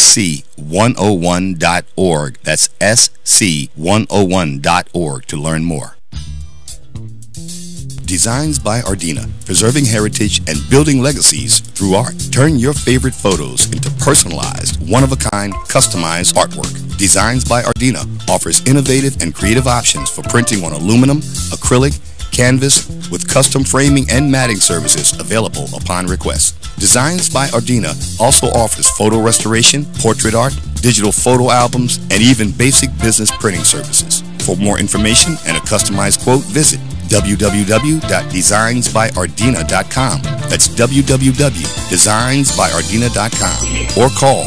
sc101.org. That's sc101.org to learn more. Designs by Ardina, preserving heritage and building legacies through art. Turn your favorite photos into personalized, one-of-a-kind, customized artwork. Designs by Ardina offers innovative and creative options for printing on aluminum, acrylic, canvas, with custom framing and matting services available upon request. Designs by Ardina also offers photo restoration, portrait art, digital photo albums, and even basic business printing services. For more information and a customized quote, visit www.designsbyardina.com. That's www.designsbyardina.com or call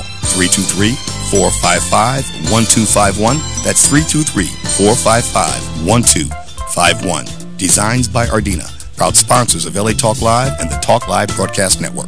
323-455-1251. That's 323-455-1251. Designs by Ardina, proud sponsors of LA Talk Live and the Talk Live Broadcast Network.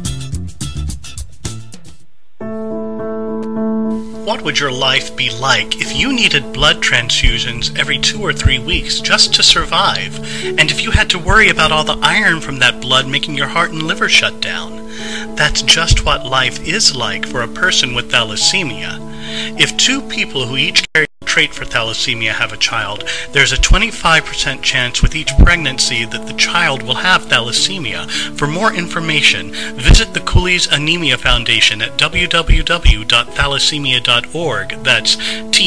What would your life be like if you needed blood transfusions every 2 or 3 weeks just to survive, and if you had to worry about all the iron from that blood making your heart and liver shut down? That's just what life is like for a person with thalassemia. If two people who each carry the trait for thalassemia have a child, there's a 25% chance with each pregnancy that the child will have thalassemia. For more information, visit the Cooley's Anemia Foundation at www.thalassemia.org. That's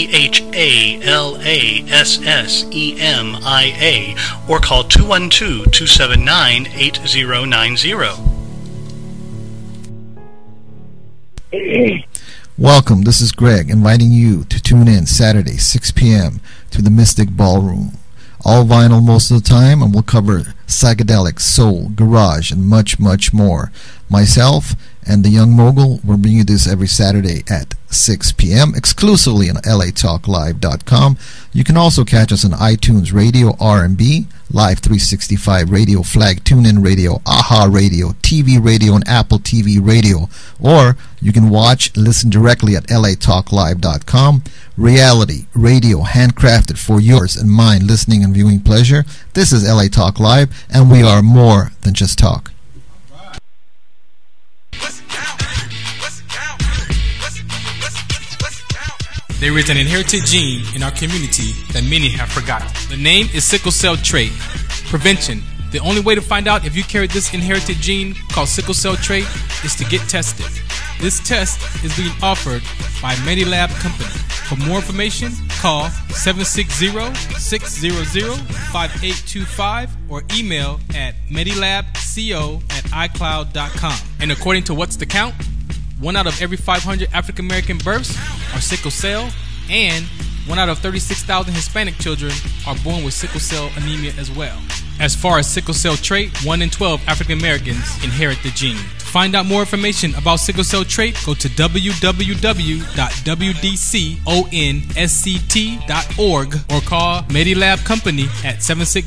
THALASSEMIA, or call 212-279-8090. Welcome, this is Greg, inviting you to tune in Saturday, 6 p.m. to the Mystic Ballroom. All vinyl most of the time, and we'll cover psychedelic, soul, garage, and much, much more. Myself and the Young Mogul will bring you this every Saturday at 6 p.m. exclusively on latalklive.com. You can also catch us on iTunes Radio, R&B, Live 365 Radio, Flag TuneIn Radio, AHA Radio, TV Radio, and Apple TV Radio. Or you can watch and listen directly at latalklive.com. Reality radio, handcrafted for yours and mine listening and viewing pleasure. This is LA Talk Live, and we are more than just talk. There is an inherited gene in our community that many have forgotten. The name is sickle cell trait. Prevention. The only way to find out if you carry this inherited gene called sickle cell trait is to get tested. This test is being offered by Medilab Company. For more information, call 760-600-5825 or email at medilabco@icloud.com. And according to What's the Count, 1 out of every 500 African American births are sickle cell, and 1 out of 36,000 Hispanic children are born with sickle cell anemia as well. As far as sickle cell trait, 1 in 12 African Americans inherit the gene. To find out more information about sickle cell trait, go to www.wdconsct.org or call Medilab Company at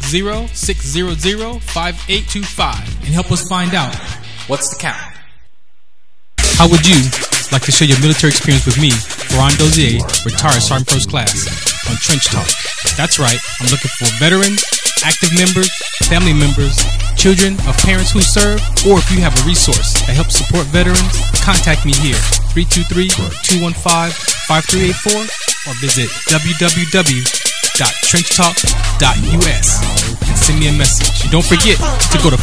760-600-5825 and help us find out what's the count. How would you like to share your military experience with me, Ferran Dozier, retired Sergeant First Class, on Trench Talk? That's right, I'm looking for veterans, active members, family members, children of parents who serve, or if you have a resource that helps support veterans, contact me here, 323-215-5384, or visit www.trenchtalk.us and send me a message. Don't forget to go to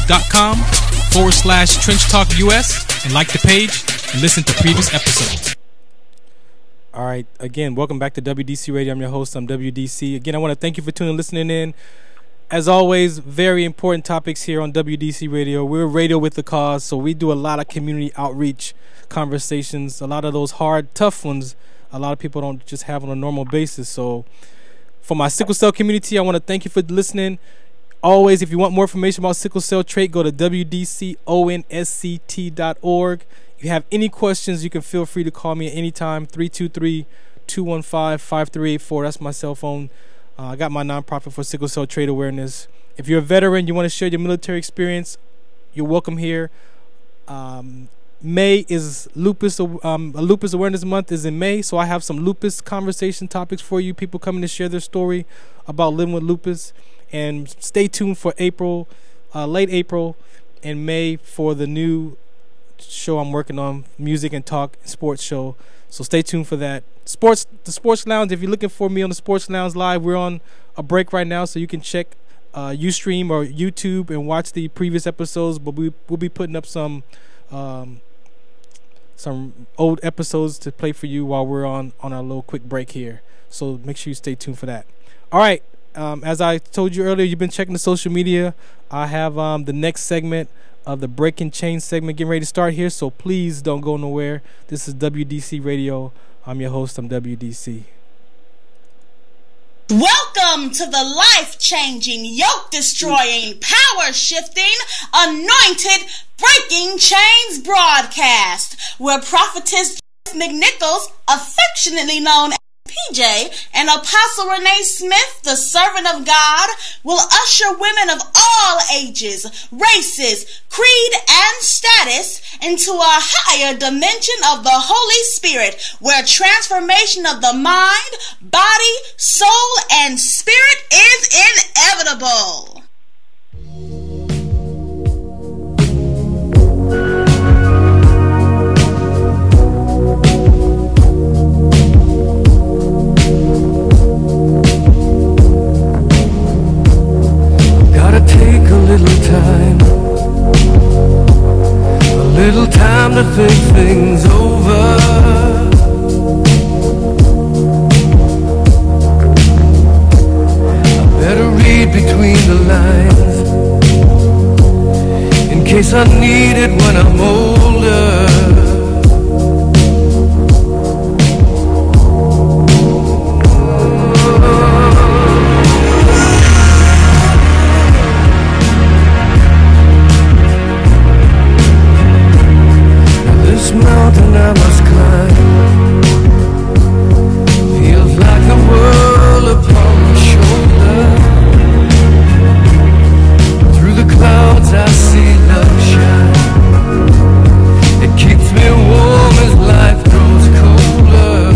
facebook.com/TrenchTalkUS and like the page and listen to previous episodes. All right, again, welcome back to WDC Radio. I'm your host, I'm WDC. Again, I want to thank you for tuning and listening in. As always, very important topics here on WDC Radio. We're Radio with the Cause, so we do a lot of community outreach conversations, a lot of those hard, tough ones a lot of people don't just have on a normal basis. So for my sickle cell community, I want to thank you for listening. Always, if you want more information about sickle cell trait, go to wdconsct.org. If you have any questions, you can feel free to call me at any time, 323-215-5384. That's my cell phone. I got my nonprofit for sickle cell trait awareness. If you're a veteran, you want to share your military experience, you're welcome here. May is lupus awareness month is in May, so I have some lupus conversation topics for you, people coming to share their story about living with lupus. And stay tuned for April, late April and May for the new show I'm working on, Music and Talk Sports Show. So stay tuned for that. The Sports Lounge, if you're looking for me on the Sports Lounge Live, we're on a break right now, so you can check Ustream or YouTube and watch the previous episodes, but we'll be putting up some old episodes to play for you while we're on our little quick break here. So make sure you stay tuned for that. All right. As I told you earlier, you've been checking the social media. I have the next segment of the Breaking Chains segment getting ready to start here, so please don't go nowhere. This is WDC Radio. I'm your host. I'm WDC. Welcome to the life-changing, yoke-destroying, power-shifting, anointed Breaking Chains broadcast, where Prophetess McNichols, affectionately known as PJ, and Apostle Renee Smith, the servant of God, will usher women of all ages, races, creed, and status into a higher dimension of the Holy Spirit, where transformation of the mind, body, soul, and spirit is inevitable. Little time to think things over. I better read between the lines in case I need it when I'm older. Mountain I must climb feels like the world upon my shoulder. Through the clouds I see love shine. It keeps me warm as life grows colder.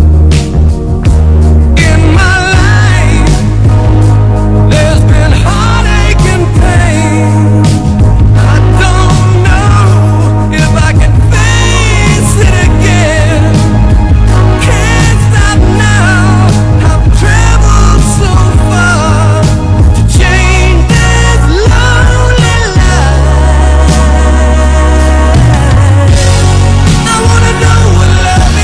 In my life there's been heartache and pain. I don't know if I can it again. Can't stop now. I've traveled so far to change this lonely life. I wanna know what love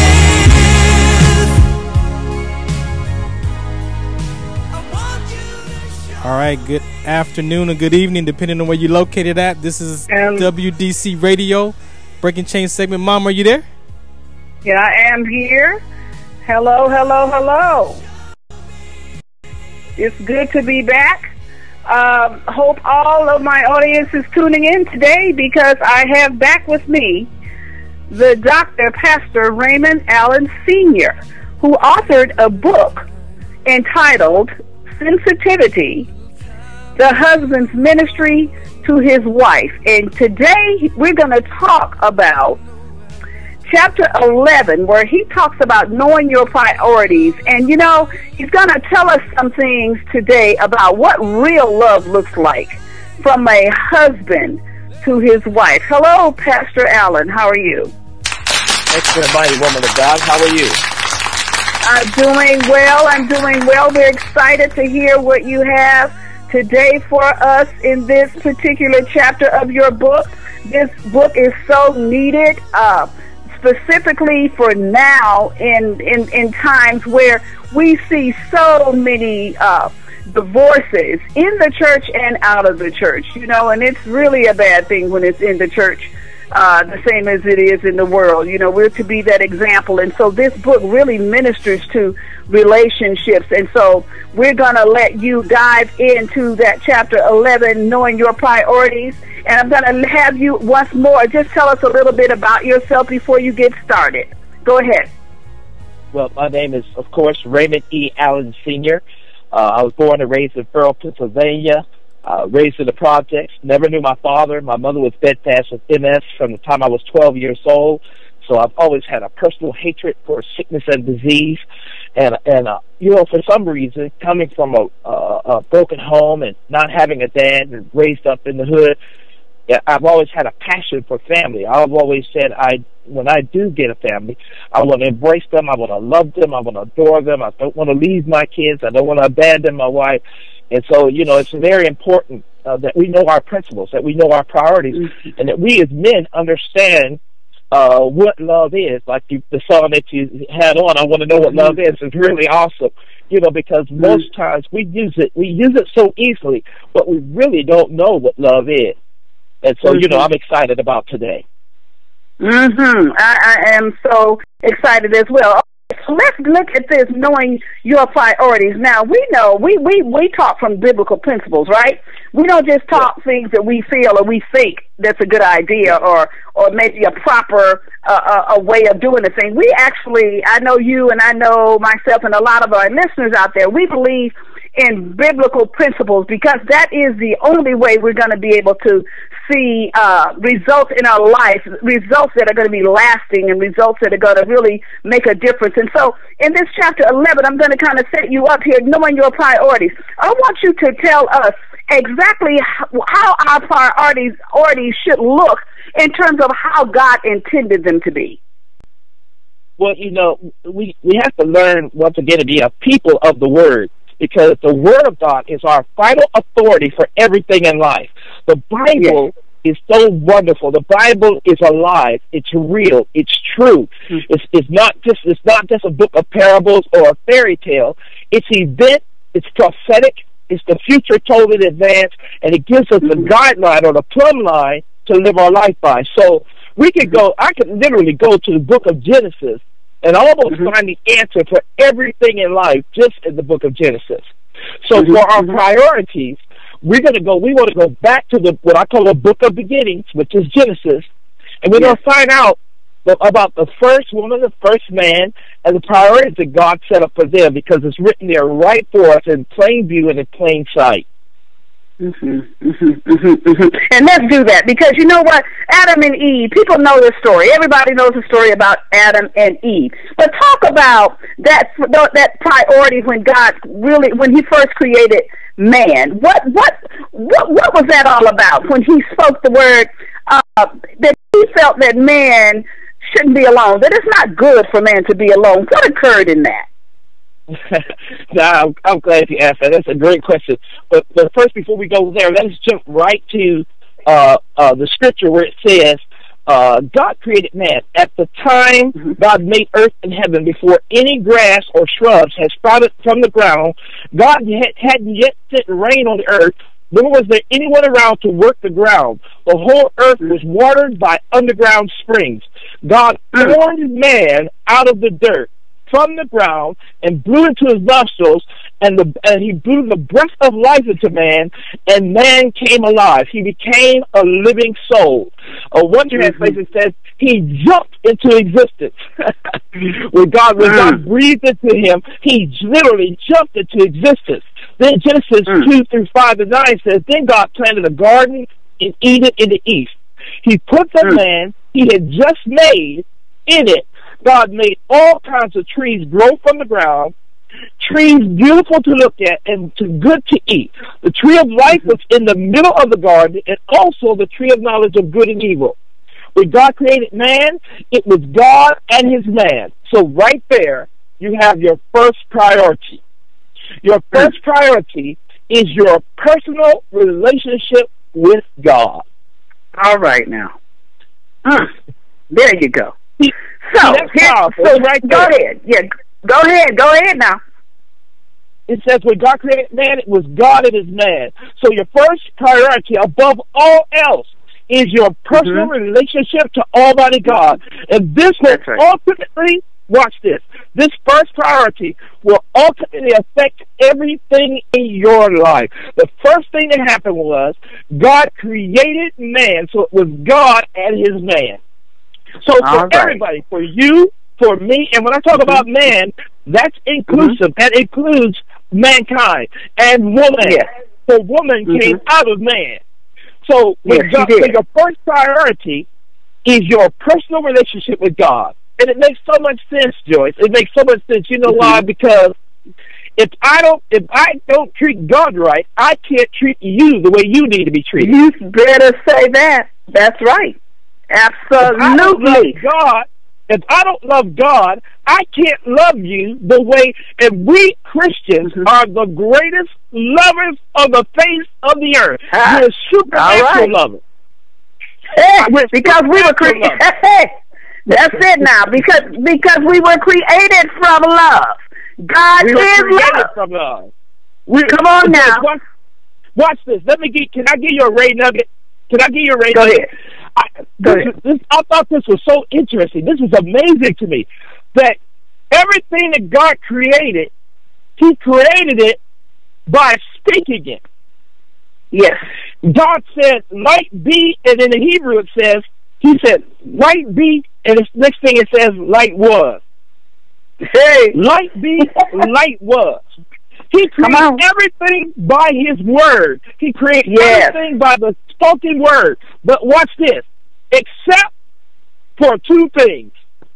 is. I want you to show. All right, good afternoon or good evening, depending on where you're located at. This is WDC Radio. Breaking Chains segment. Mom, are you there? Yeah, I am here. Hello, hello, hello. It's good to be back. Hope all of my audience is tuning in today, because I have back with me the Dr. Pastor Raymond Allen Sr., who authored a book entitled Sensitivity, the Husband's Ministry to His Wife. And today we're going to talk about chapter 11, where he talks about knowing your priorities. And, you know, he's going to tell us some things today about what real love looks like from a husband to his wife. Hello, Pastor Allen. How are you? Excellent, mighty woman of God. How are you? I'm doing well. We're excited to hear what you have today for us in this particular chapter of your book. This book is so needed, specifically for now in times where we see so many divorces in the church and out of the church, you know, and it's really a bad thing when it's in the church, the same as it is in the world. You know, we're to be that example. And so this book really ministers to relationships. And so we're going to let you dive into that chapter 11, knowing your priorities. And I'm going to have you once more just tell us a little bit about yourself before you get started. Go ahead. Well, my name is, of course, Raymond E. Allen Sr. I was born and raised in Pearl, Pennsylvania, raised in the projects. Never knew my father. My mother was bedfast with MS from the time I was 12 years old. So I've always had a personal hatred for sickness and disease. And you know, for some reason, coming from a broken home and not having a dad and raised up in the hood, I've always had a passion for family. I've always said when I do get a family, I want to embrace them, I want to love them, I want to adore them, I don't want to leave my kids, I don't want to abandon my wife. And so, you know, it's very important that we know our principles, that we know our priorities, and that we as men understand what love is. Like the song that you had on, I Want to Know What Love Is really awesome. You know, because most times we use it so easily, but we really don't know what love is. And so, you know, I'm excited about today. I am so excited as well. So let's look at this, knowing your priorities. Now, we know, we talk from biblical principles, right? We don't just talk things that we feel or we think that's a good idea or maybe a proper a way of doing the thing. We actually, I know you and I know myself and a lot of our listeners out there, we believe in biblical principles, because that is the only way we're going to be able to see results in our life, results that are going to be lasting and results that are going to really make a difference. And so in this chapter 11, I'm going to kind of set you up here, knowing your priorities. I want you to tell us exactly how our priorities should look in terms of how God intended them to be. Well, you know, we have to learn, once again, to be a people of the Word, because the Word of God is our final authority for everything in life. The Bible is so wonderful. The Bible is alive. It's real. It's true. It's not just a book of parables or a fairy tale. It's event. It's prophetic. It's the future told in advance, and it gives us a guideline or the plumb line to live our life by. So we could go. I could literally go to the book of Genesis and almost find the answer for everything in life just in the book of Genesis. So for our priorities, we want to go back to what I call the book of beginnings, which is Genesis, and we're going to find out about the first woman, the first man, and the priorities that God set up for them, because it's written there right for us in plain view and in plain sight. And let's do that, because you know what? Adam and Eve, people know the story. Everybody knows the story about Adam and Eve. But talk about that priority when God when he first created man. What was that all about when he spoke the word that he felt that man shouldn't be alone, that it's not good for man to be alone? What occurred in that? I'm glad you asked that. That's a great question. But first, before we go there, let's jump right to the scripture where it says, God created man. At the time God made earth and heaven, before any grass or shrubs had sprouted from the ground, God hadn't yet sent rain on the earth, nor was there anyone around to work the ground. The whole earth was watered by underground springs. God formed man out of the dirt from the ground and blew into his nostrils, and he blew the breath of life into man, and man came alive. He became a living soul. One translation says he jumped into existence. when God breathed into him, he literally jumped into existence. Then Genesis 2-5-9 says, then God planted a garden in Eden in the east. He put the man he had just made in it. God made all kinds of trees grow from the ground, trees beautiful to look at and good to eat. The tree of life was in the middle of the garden, and also the tree of knowledge of good and evil. When God created man, it was God and his man. So right there, you have your first priority. Your first priority is your personal relationship with God. All right now. There you go. So right go ahead. Yeah, go ahead now. It says when God created man, it was God and his man. So your first priority above all else is your personal relationship to Almighty God. And this will ultimately, watch this, this first priority will ultimately affect everything in your life. The first thing that happened was God created man, so it was God and his man. So for everybody, for you, for me, and when I talk about man, that's inclusive. That includes mankind and woman. Yes. So woman came out of man. So Yes, with God, she did. so your first priority is your personal relationship with God. And it makes so much sense, Joyce. It makes so much sense. You know why? Because if I don't treat God right, I can't treat you the way you need to be treated. You better say that. That's right. Absolutely. If I don't love God, I can't love you the way. And we Christians are the greatest lovers on the face of the earth. We're supernatural lovers. Hey, because we were created. That's it now. Because we were created from love. God We were is created love. from love. Come on now. Watch this. Can I give you a Ray nugget? Can I give you a Ray Go nugget? ahead. I thought this was so interesting. This is amazing to me. That everything that God created, He created it by speaking it. Yes. God said, light be, and in the Hebrew it says, He said, light be, and the next thing it says, light was. Hey. Light be, light was. He created everything by His word. He created everything by the spoken word. But watch this. Except for two things.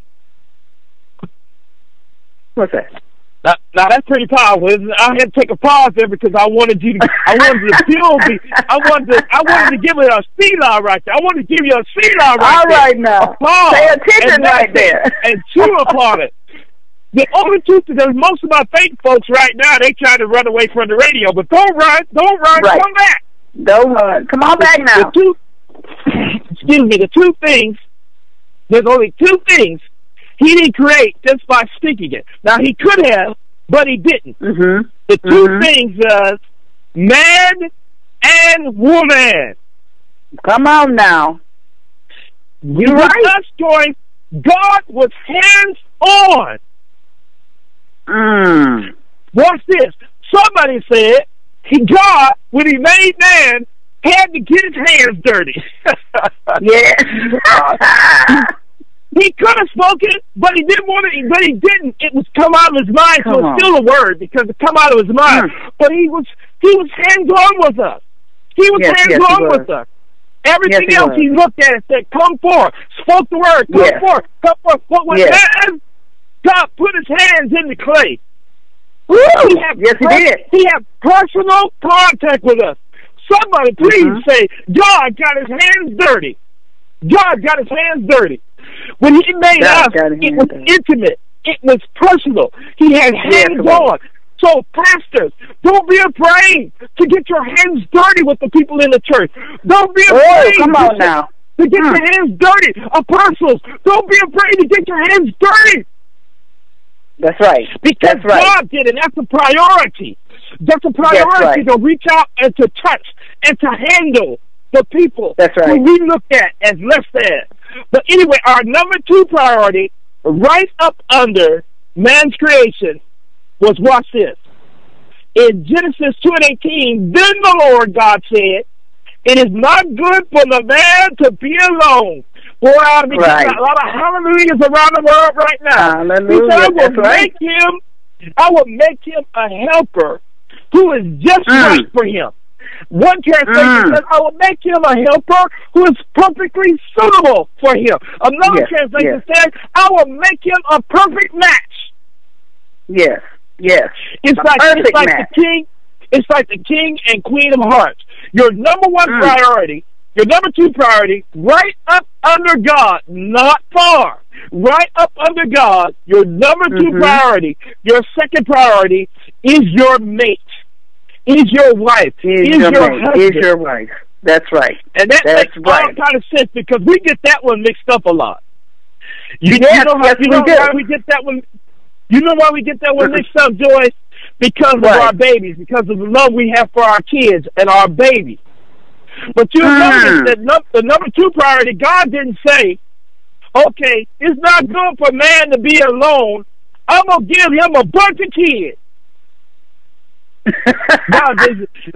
What's that? Now that's pretty powerful. I had to take a pause there because I wanted to build me. I wanted to give it a C-line right there. I wanted to give you a C-line right there. All right now. Applause. Pay attention right there. And chew upon it. The only truth is that most of my faith folks right now, they try to run away from the radio, but don't run, Right. come back. Don't run. Come on back now. The two things, there's only two things He didn't create just by speaking it. Now, He could have, but He didn't. The two things are man and woman. Come on now. You're right. Us going, God was hands-on. Watch this. Somebody said, God, when He made man, had to get his hands dirty. Yes. He could have spoken, but he didn't want to. But he didn't. It was come out of his mind, so it's still a word because it come out of his mind. But he was hands-on with us. He was hands-on with us. Everything else he looked at and said, "Come forth." Spoke the word. Come forth. Come forth. But when man, God put His hands in the clay. He did. He had personal contact with us. Somebody please say, God got His hands dirty. God got His hands dirty. When He made us, it was intimate. It was personal. He had hands on. So, pastors, don't be afraid to get your hands dirty with the people in the church. Don't be afraid to get your hands dirty. Apostles, don't be afraid to get your hands dirty. That's right. Because God did it. That's a priority. That's a priority to reach out and to touch and to handle the people who we look at as less than. But anyway, our number two priority, right up under man's creation, was, watch this. In Genesis 2:18, then the Lord God said, it is not good for the man to be alone. Boy, I ought to be getting a lot of hallelujahs around the world right now. Hallelujah. He said, I will make him a helper who is just right for him. One translation says, I will make him a helper who is perfectly suitable for him. Another translation says, I will make him a perfect match. Yes. It's like the king. It's like the king and queen of hearts. Your number one priority, your number two priority, right up under God, not far. Right up under God, your number two priority, your second priority is your mate. Is your wife. Is your husband. Is your wife. That's right. And that makes all kind of sense because we get that one mixed up a lot. You know why we get that one? You know why we get that one mixed up, Joyce? Because of our babies, because of the love we have for our kids and our babies. But you notice that the number two priority, God didn't say, okay, it's not good for man to be alone. I'm going to give him a bunch of kids. He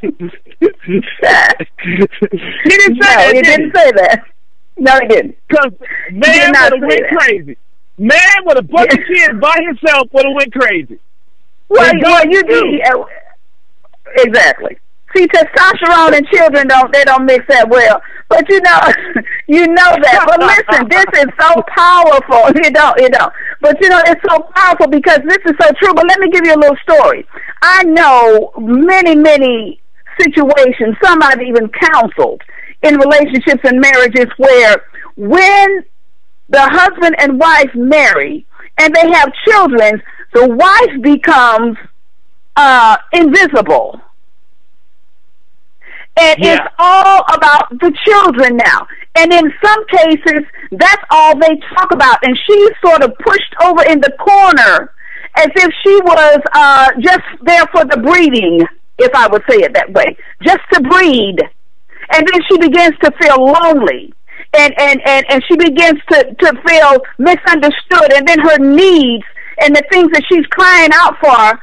didn't say that. He didn't say that. No, he didn't. Because man would have went crazy. Man with a bunch of kids by himself would have went crazy. Well, you do. Exactly. See, testosterone and children don't mix that well. But you know that. But listen, this is so powerful. You don't. But you know, it's so powerful because this is so true. But let me give you a little story. I know many situations, some I've even counseled, in relationships and marriages where when the husband and wife marry and they have children, the wife becomes invisible. And it's all about the children now. And in some cases, that's all they talk about. And she's sort of pushed over in the corner as if she was just there for the breeding, if I would say it that way, just to breed. And then she begins to feel lonely. And she begins to feel misunderstood. And then her needs and the things that she's crying out for,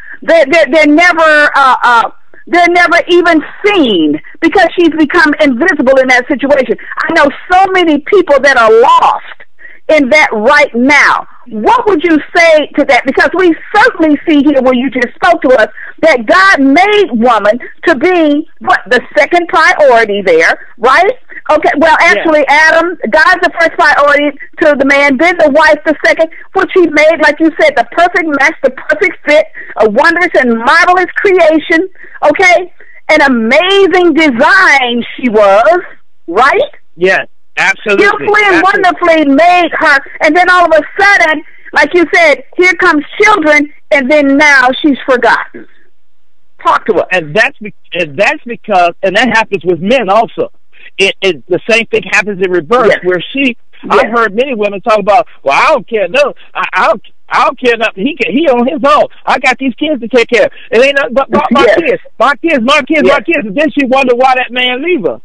they're never even seen because she's become invisible in that situation. I know so many people that are lost in that right now. What would you say to that? Because we certainly see here where you just spoke to us that God made woman to be the second priority there, right? Okay, well, actually, Adam, God's the first priority to the man, then the wife the second, which he made, like you said, the perfect match, the perfect fit, a wondrous and marvelous creation, okay? An amazing design she was, right? Yes, absolutely. Skillfully and wonderfully made her, and then all of a sudden, like you said, here comes children, and then now she's forgotten. Talk to us. And that's because, and that happens with men also. The same thing happens in reverse, where I've heard many women talk about, well, I don't care, no, I don't care nothing. He on his own. I got these kids to take care of. It ain't nothing but my kids. My kids. And then she wonder why that man leave her.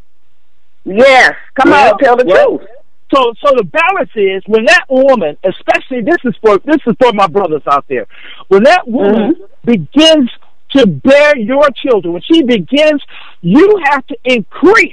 Yes, come on, tell the truth. So the balance is when that woman, especially this is for my brothers out there, when that woman begins to bear your children, when she begins, you have to increase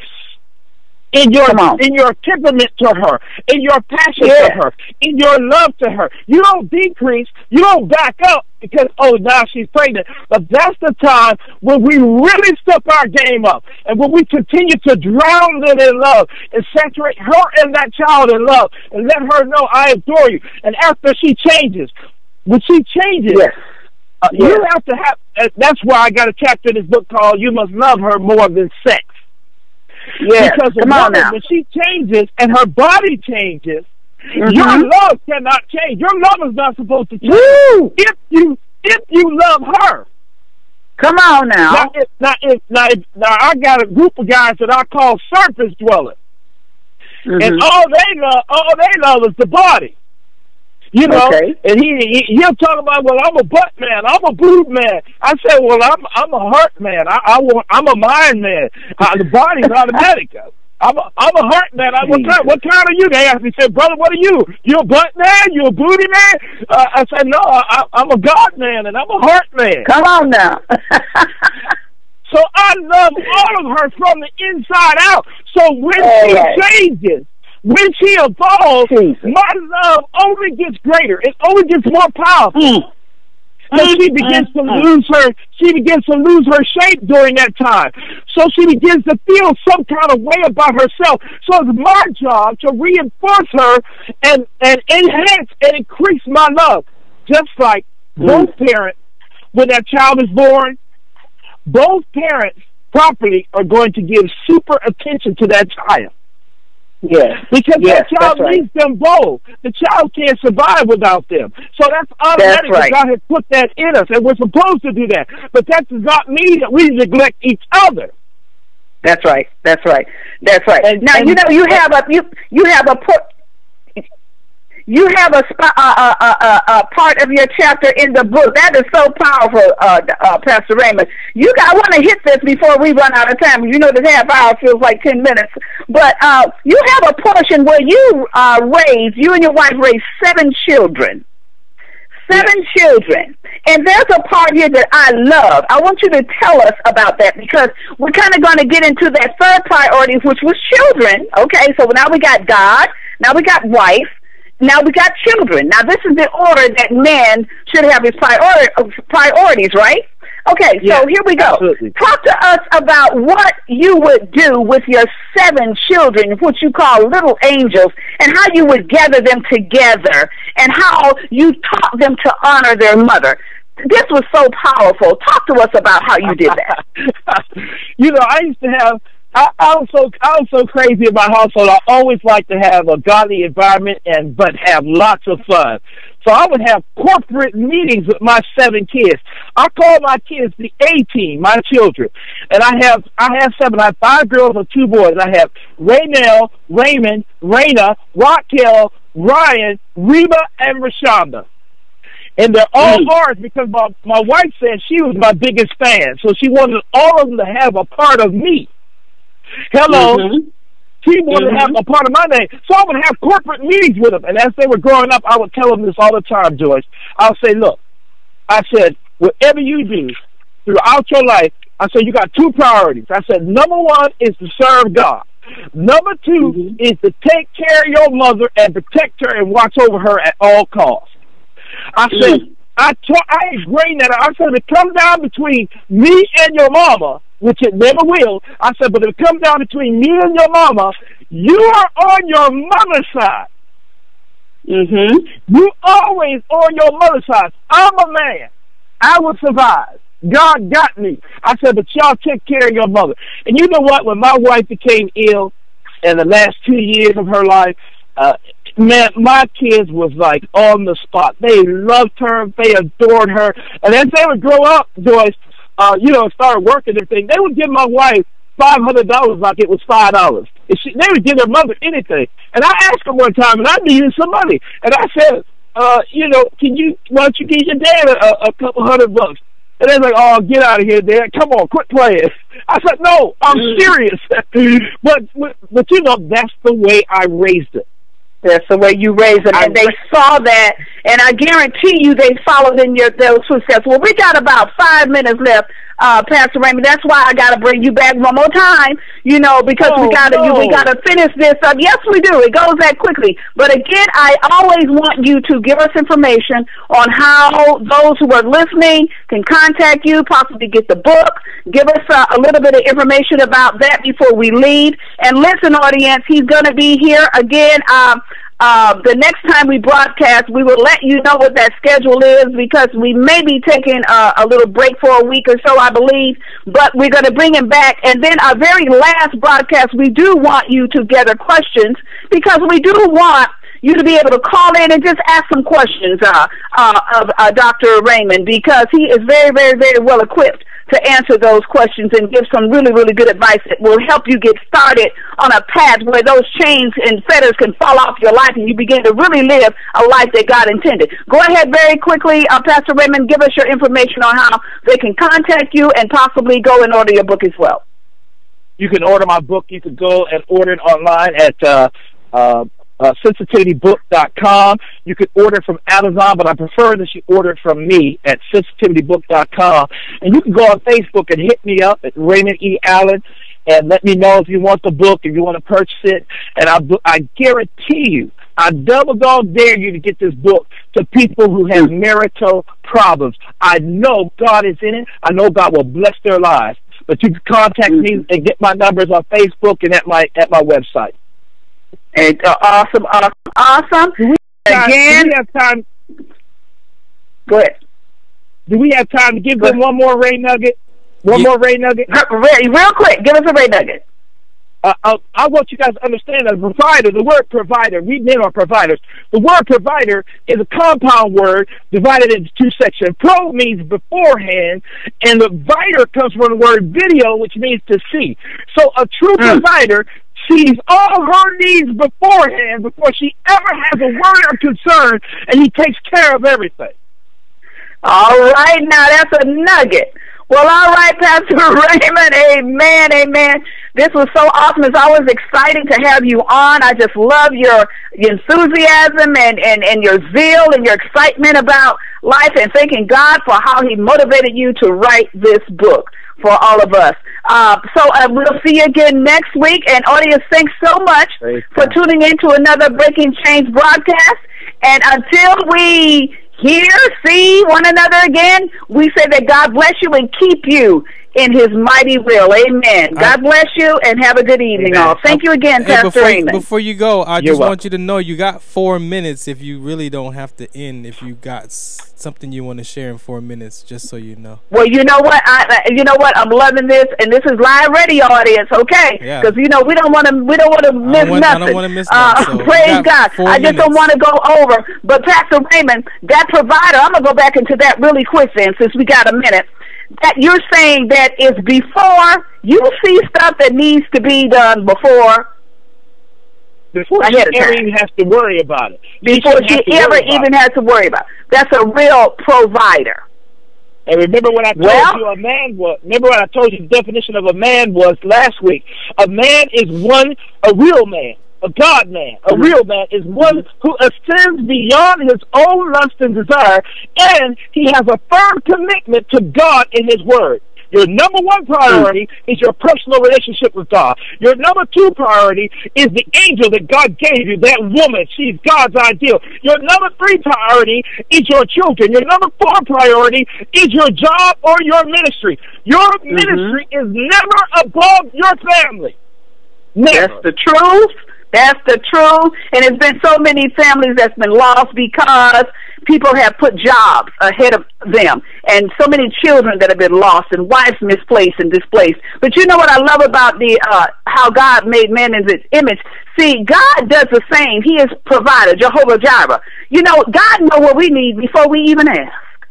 in your temperament to her, in your passion to her, in your love to her. You don't decrease, you don't back up because, now she's pregnant. But that's the time when we really step our game up and when we continue to drown them in love and saturate her and that child in love and let her know I adore you. And after she changes, when she changes, you have to have, that's why I got a chapter in this book called You Must Love Her More Than Sex. Yes, because when she changes and her body changes, your love cannot change. Your love is not supposed to change. Woo! If you love her. Come on now. Now I got a group of guys that I call surface dwellers, and all they love is the body. You know, and he'll talk about, well, I'm a butt man, I'm a boob man. I say, well, I'm a heart man. I'm a mind man. The body's automatic. I'm a heart man. What kind are you? They asked me, said, brother, what are you? You a butt man? You a booty man? I said, no, I'm a God man and I'm a heart man. Come on now. So I love all of her from the inside out. So when she changes, when she evolves, my love only gets greater. It only gets more powerful. So she begins to lose her shape during that time. So she begins to feel some kind of way about herself. So it's my job to reinforce her and enhance and increase my love. Just like both parents, when that child is born, both parents properly are going to give super attention to that child. Yes. Because that child needs them both. The child can't survive without them. So that's automatic. God has put that in us, and we're supposed to do that. But that does not mean that we neglect each other. That's right. And, now you have a part of your chapter in the book that is so powerful, Pastor Raymond. I want to hit this before we run out of time. You know, this half hour feels like 10 minutes. But you have a portion where you and your wife raised 7 children. 7 children. And there's a part here that I love. I want you to tell us about that because we're kind of going to get into that third priority, which was children. Okay, so now we got God, now we got wife, now we got children. Now this is the order that men should have his priorities, right? Okay, so here we go. Absolutely. Talk to us about what you would do with your 7 children, what you call little angels, and how you would gather them together, and how you taught them to honor their mother. This was so powerful. Talk to us about how you did that. You know, I used to have. I was so crazy in my household. I always liked to have a godly environment but have lots of fun. So I would have corporate meetings with my 7 kids. I call my kids the A-team, my children. And I have 7. I have 5 girls and 2 boys. I have Raynell, Raymond, Raina, Raquel, Ryan, Reba, and Rashonda. And they're all ours because my wife said she was my biggest fan. So she wanted all of them to have a part of me. Hello. She wanted to have a part of my name. So I would have corporate meetings with them. And as they were growing up, I would tell them this all the time, Joyce. I would say, look, I said, whatever you do throughout your life, I said, you got 2 priorities. I said, number 1 is to serve God. Number 2 is to take care of your mother and protect her and watch over her at all costs. I said, I ingrained that. I said, it comes down between me and your mama, which it never will. I said, but if it comes down between me and your mama, you are on your mother's side. You always on your mother's side. I'm a man. I will survive. God got me. I said, but y'all take care of your mother. And you know what? When my wife became ill in the last 2 years of her life, man, my kids was like on the spot. They loved her. They adored her. And as they would grow up, Joyce, start working and everything, they would give my wife $500 like it was $5. They would give their mother anything. And I asked her one time, and I needed some money. And I said, why don't you give your dad a couple $100? And they're like, oh, get out of here, Dad. Come on, quit playing. I said, no, I'm serious. but that's the way I raised it. That's the way you raised them, and they saw that, and I guarantee you they followed in those footsteps. Well, we got about 5 minutes left, Pastor Raymond. That's why I got to bring you back one more time, because we got to finish this up. Yes, we do. It goes that quickly. But again, I always want you to give us information on how those who are listening can contact you, possibly get the book. Give us a little bit of information about that before we leave. And listen, audience, he's going to be here again. The next time we broadcast, we will let you know what that schedule is, because we may be taking a little break for a week or so, I believe, but we're going to bring him back. And then our very last broadcast, we do want you to gather questions, because we do want you to be able to call in and just ask some questions of Dr. Raymond, because he is very, very, very well equipped to answer those questions and give some really, really good advice that will help you get started on a path where those chains and fetters can fall off your life and you begin to really live a life that God intended. Go ahead very quickly, Pastor Raymond, give us your information on how they can contact you and possibly go and order your book as well. You can order my book. You can go and order it online at sensitivitybook.com. You could order from Amazon, but I prefer that you order it from me at sensitivitybook.com. And you can go on Facebook and hit me up at Raymond E. Allen and let me know if you want the book, if you want to purchase it. And I guarantee you, I double dog dare you to get this book to people who have marital problems. I know God is in it. I know God will bless their lives. But you can contact me and get my numbers on Facebook and at my website. And awesome. Again, do we have time? Go ahead. Do we have time to give them one more Ray Nugget? More Ray Nugget? Real quick, give us a Ray Nugget. I want you guys to understand that a provider, the word provider, we men are providers. The word provider is a compound word divided into 2 sections. Pro means beforehand, and the vider comes from the word video, which means to see. So a true provider sees all her needs beforehand before she ever has a word or concern, and he takes care of everything. All right, now that's a nugget. Well, all right, Pastor Raymond, amen. This was so awesome. It's always exciting to have you on. I just love your enthusiasm and your zeal and your excitement about life, and thanking God for how he motivated you to write this book. for all of us. So we'll see you again next week. And audience, thanks so much for tuning in to another Breaking Chains broadcast. And until we see one another again, we say that God bless you and keep you in his mighty will. Amen. God bless you and have a good evening, all. Thank you again, Pastor Raymond. Before you go, I just want you to know you got 4 minutes if you really don't have to end. If you got something you want to share in 4 minutes, just so you know. Well, you know what? I'm loving this, and this is live radio audience, okay? Because we don't want to miss nothing. I don't want to miss nothing. Praise God. I just don't want to go over. But Pastor Raymond, that provider, I'm gonna go back into that really quick then, since we got a minute. That you're saying that it's before you see stuff that needs to be done before she ever even has to worry about it. Before she ever even has to worry about it. That's a real provider. And remember when I told you a man was, remember when I told you the definition of a man was last week? A man is a real man. A God man, a real man, is one who ascends beyond his own lust and desire, and he has a firm commitment to God in his word. Your number one priority is your personal relationship with God. Your number two priority is the angel that God gave you, that woman. She's God's ideal. Your number three priority is your children. Your number four priority is your job or your ministry. Your ministry is never above your family. Never. That's the truth. That's the truth. And it's been so many families that's been lost because people have put jobs ahead of them, and so many children that have been lost, and wives misplaced and displaced. But you know what I love about the how God made man in his image? See, God does the same. He is provider, Jehovah Jireh. You know, God knows what we need before we even ask.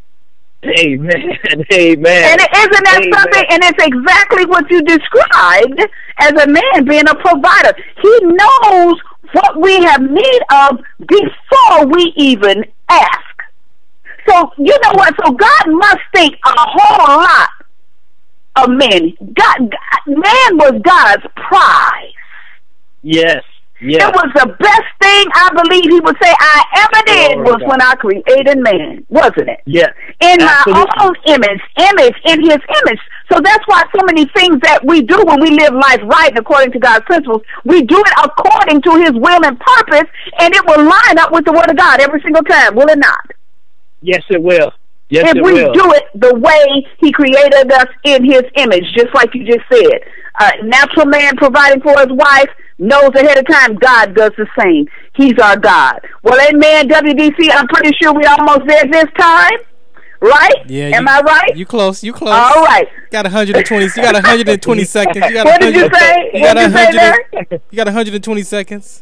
Amen. Amen. And isn't that something? And it's exactly what you described as a man being a provider. He knows what we have need of before we even ask. So, you know what? So God must think a whole lot of men. Man was God's prize. Yes. It was the best thing I believe he would say I ever did was when I created man, wasn't it? Yes. In my own image, in his image. So that's why so many things that we do when we live life right and according to God's principles, we do it according to his will and purpose, and it will line up with the word of God every single time, will it not? Yes, it will. Yes, if we do it the way he created us in his image, just like you just said. Natural man providing for his wife knows ahead of time God does the same. He's our God. Well, amen, WDC, I'm pretty sure we're almost there this time. Right? Yeah. Am I right? You close. You close. All right. Got 120. You got 120 seconds. You got what did you say? You got 100. You got 120 seconds.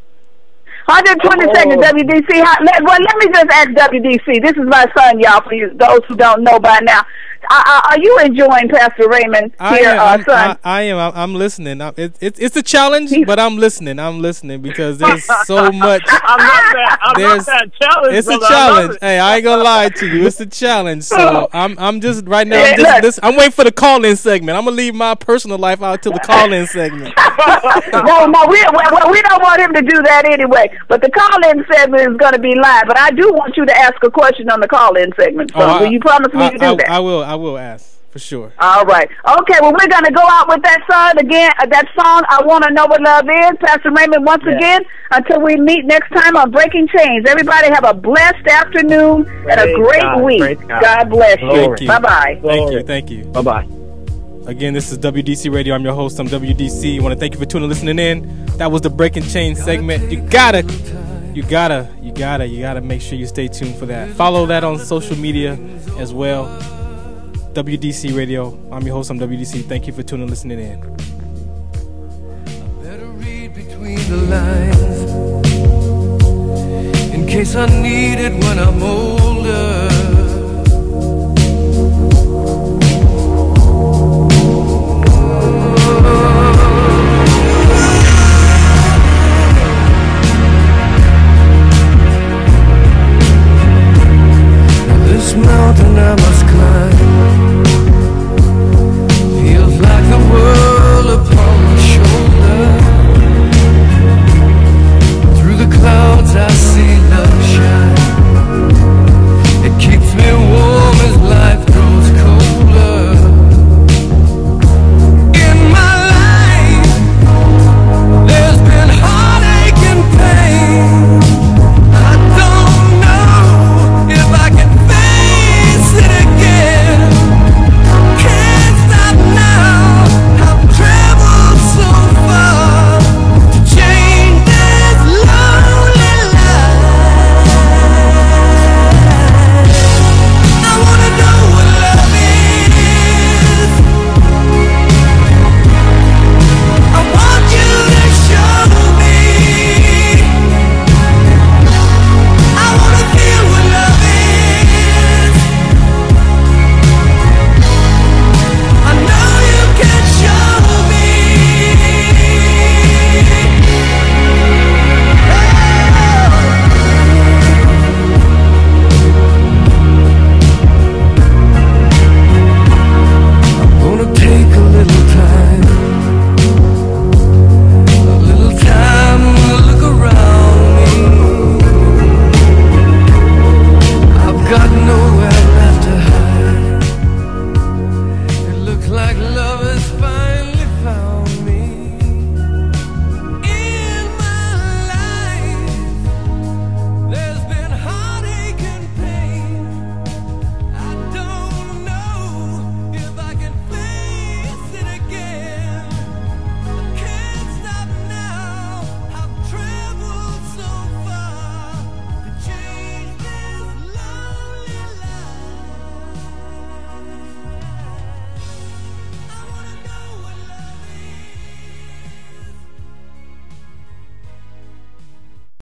120 seconds, WDC. Let me just ask WDC. This is my son, y'all, for you, those who don't know by now. Are you enjoying Pastor Raymond here, son? I am. I'm listening. It's a challenge, but I'm listening. I'm listening because there's so much. I love that challenge. It's brother. A challenge. Hey, I ain't gonna lie to you. It's a challenge. So I'm just right now. I'm waiting for the call-in segment. I'm gonna leave my personal life out till the call-in segment. No, we don't want him to do that anyway. But the call-in segment is going to be live. But I do want you to ask a question on the call-in segment. So will you promise me to do that? I will ask for sure. All right. Okay. Well, we're going to go out with that song again. That song, I Want to Know What Love Is. Pastor Raymond, once again, until we meet next time on Breaking Chains. Everybody have a blessed afternoon and a great week. God bless you. Bye-bye. Thank you. Bye-bye. Again, this is WDC Radio. I'm your host. I'm WDC. I want to thank you for tuning and listening in. That was the Breaking Chains segment. You gotta make sure you stay tuned for that. Follow that on social media as well. WDC Radio. I'm your host. I'm WDC. Thank you for tuning and listening in. I better read between the lines in case I need it when I'm older.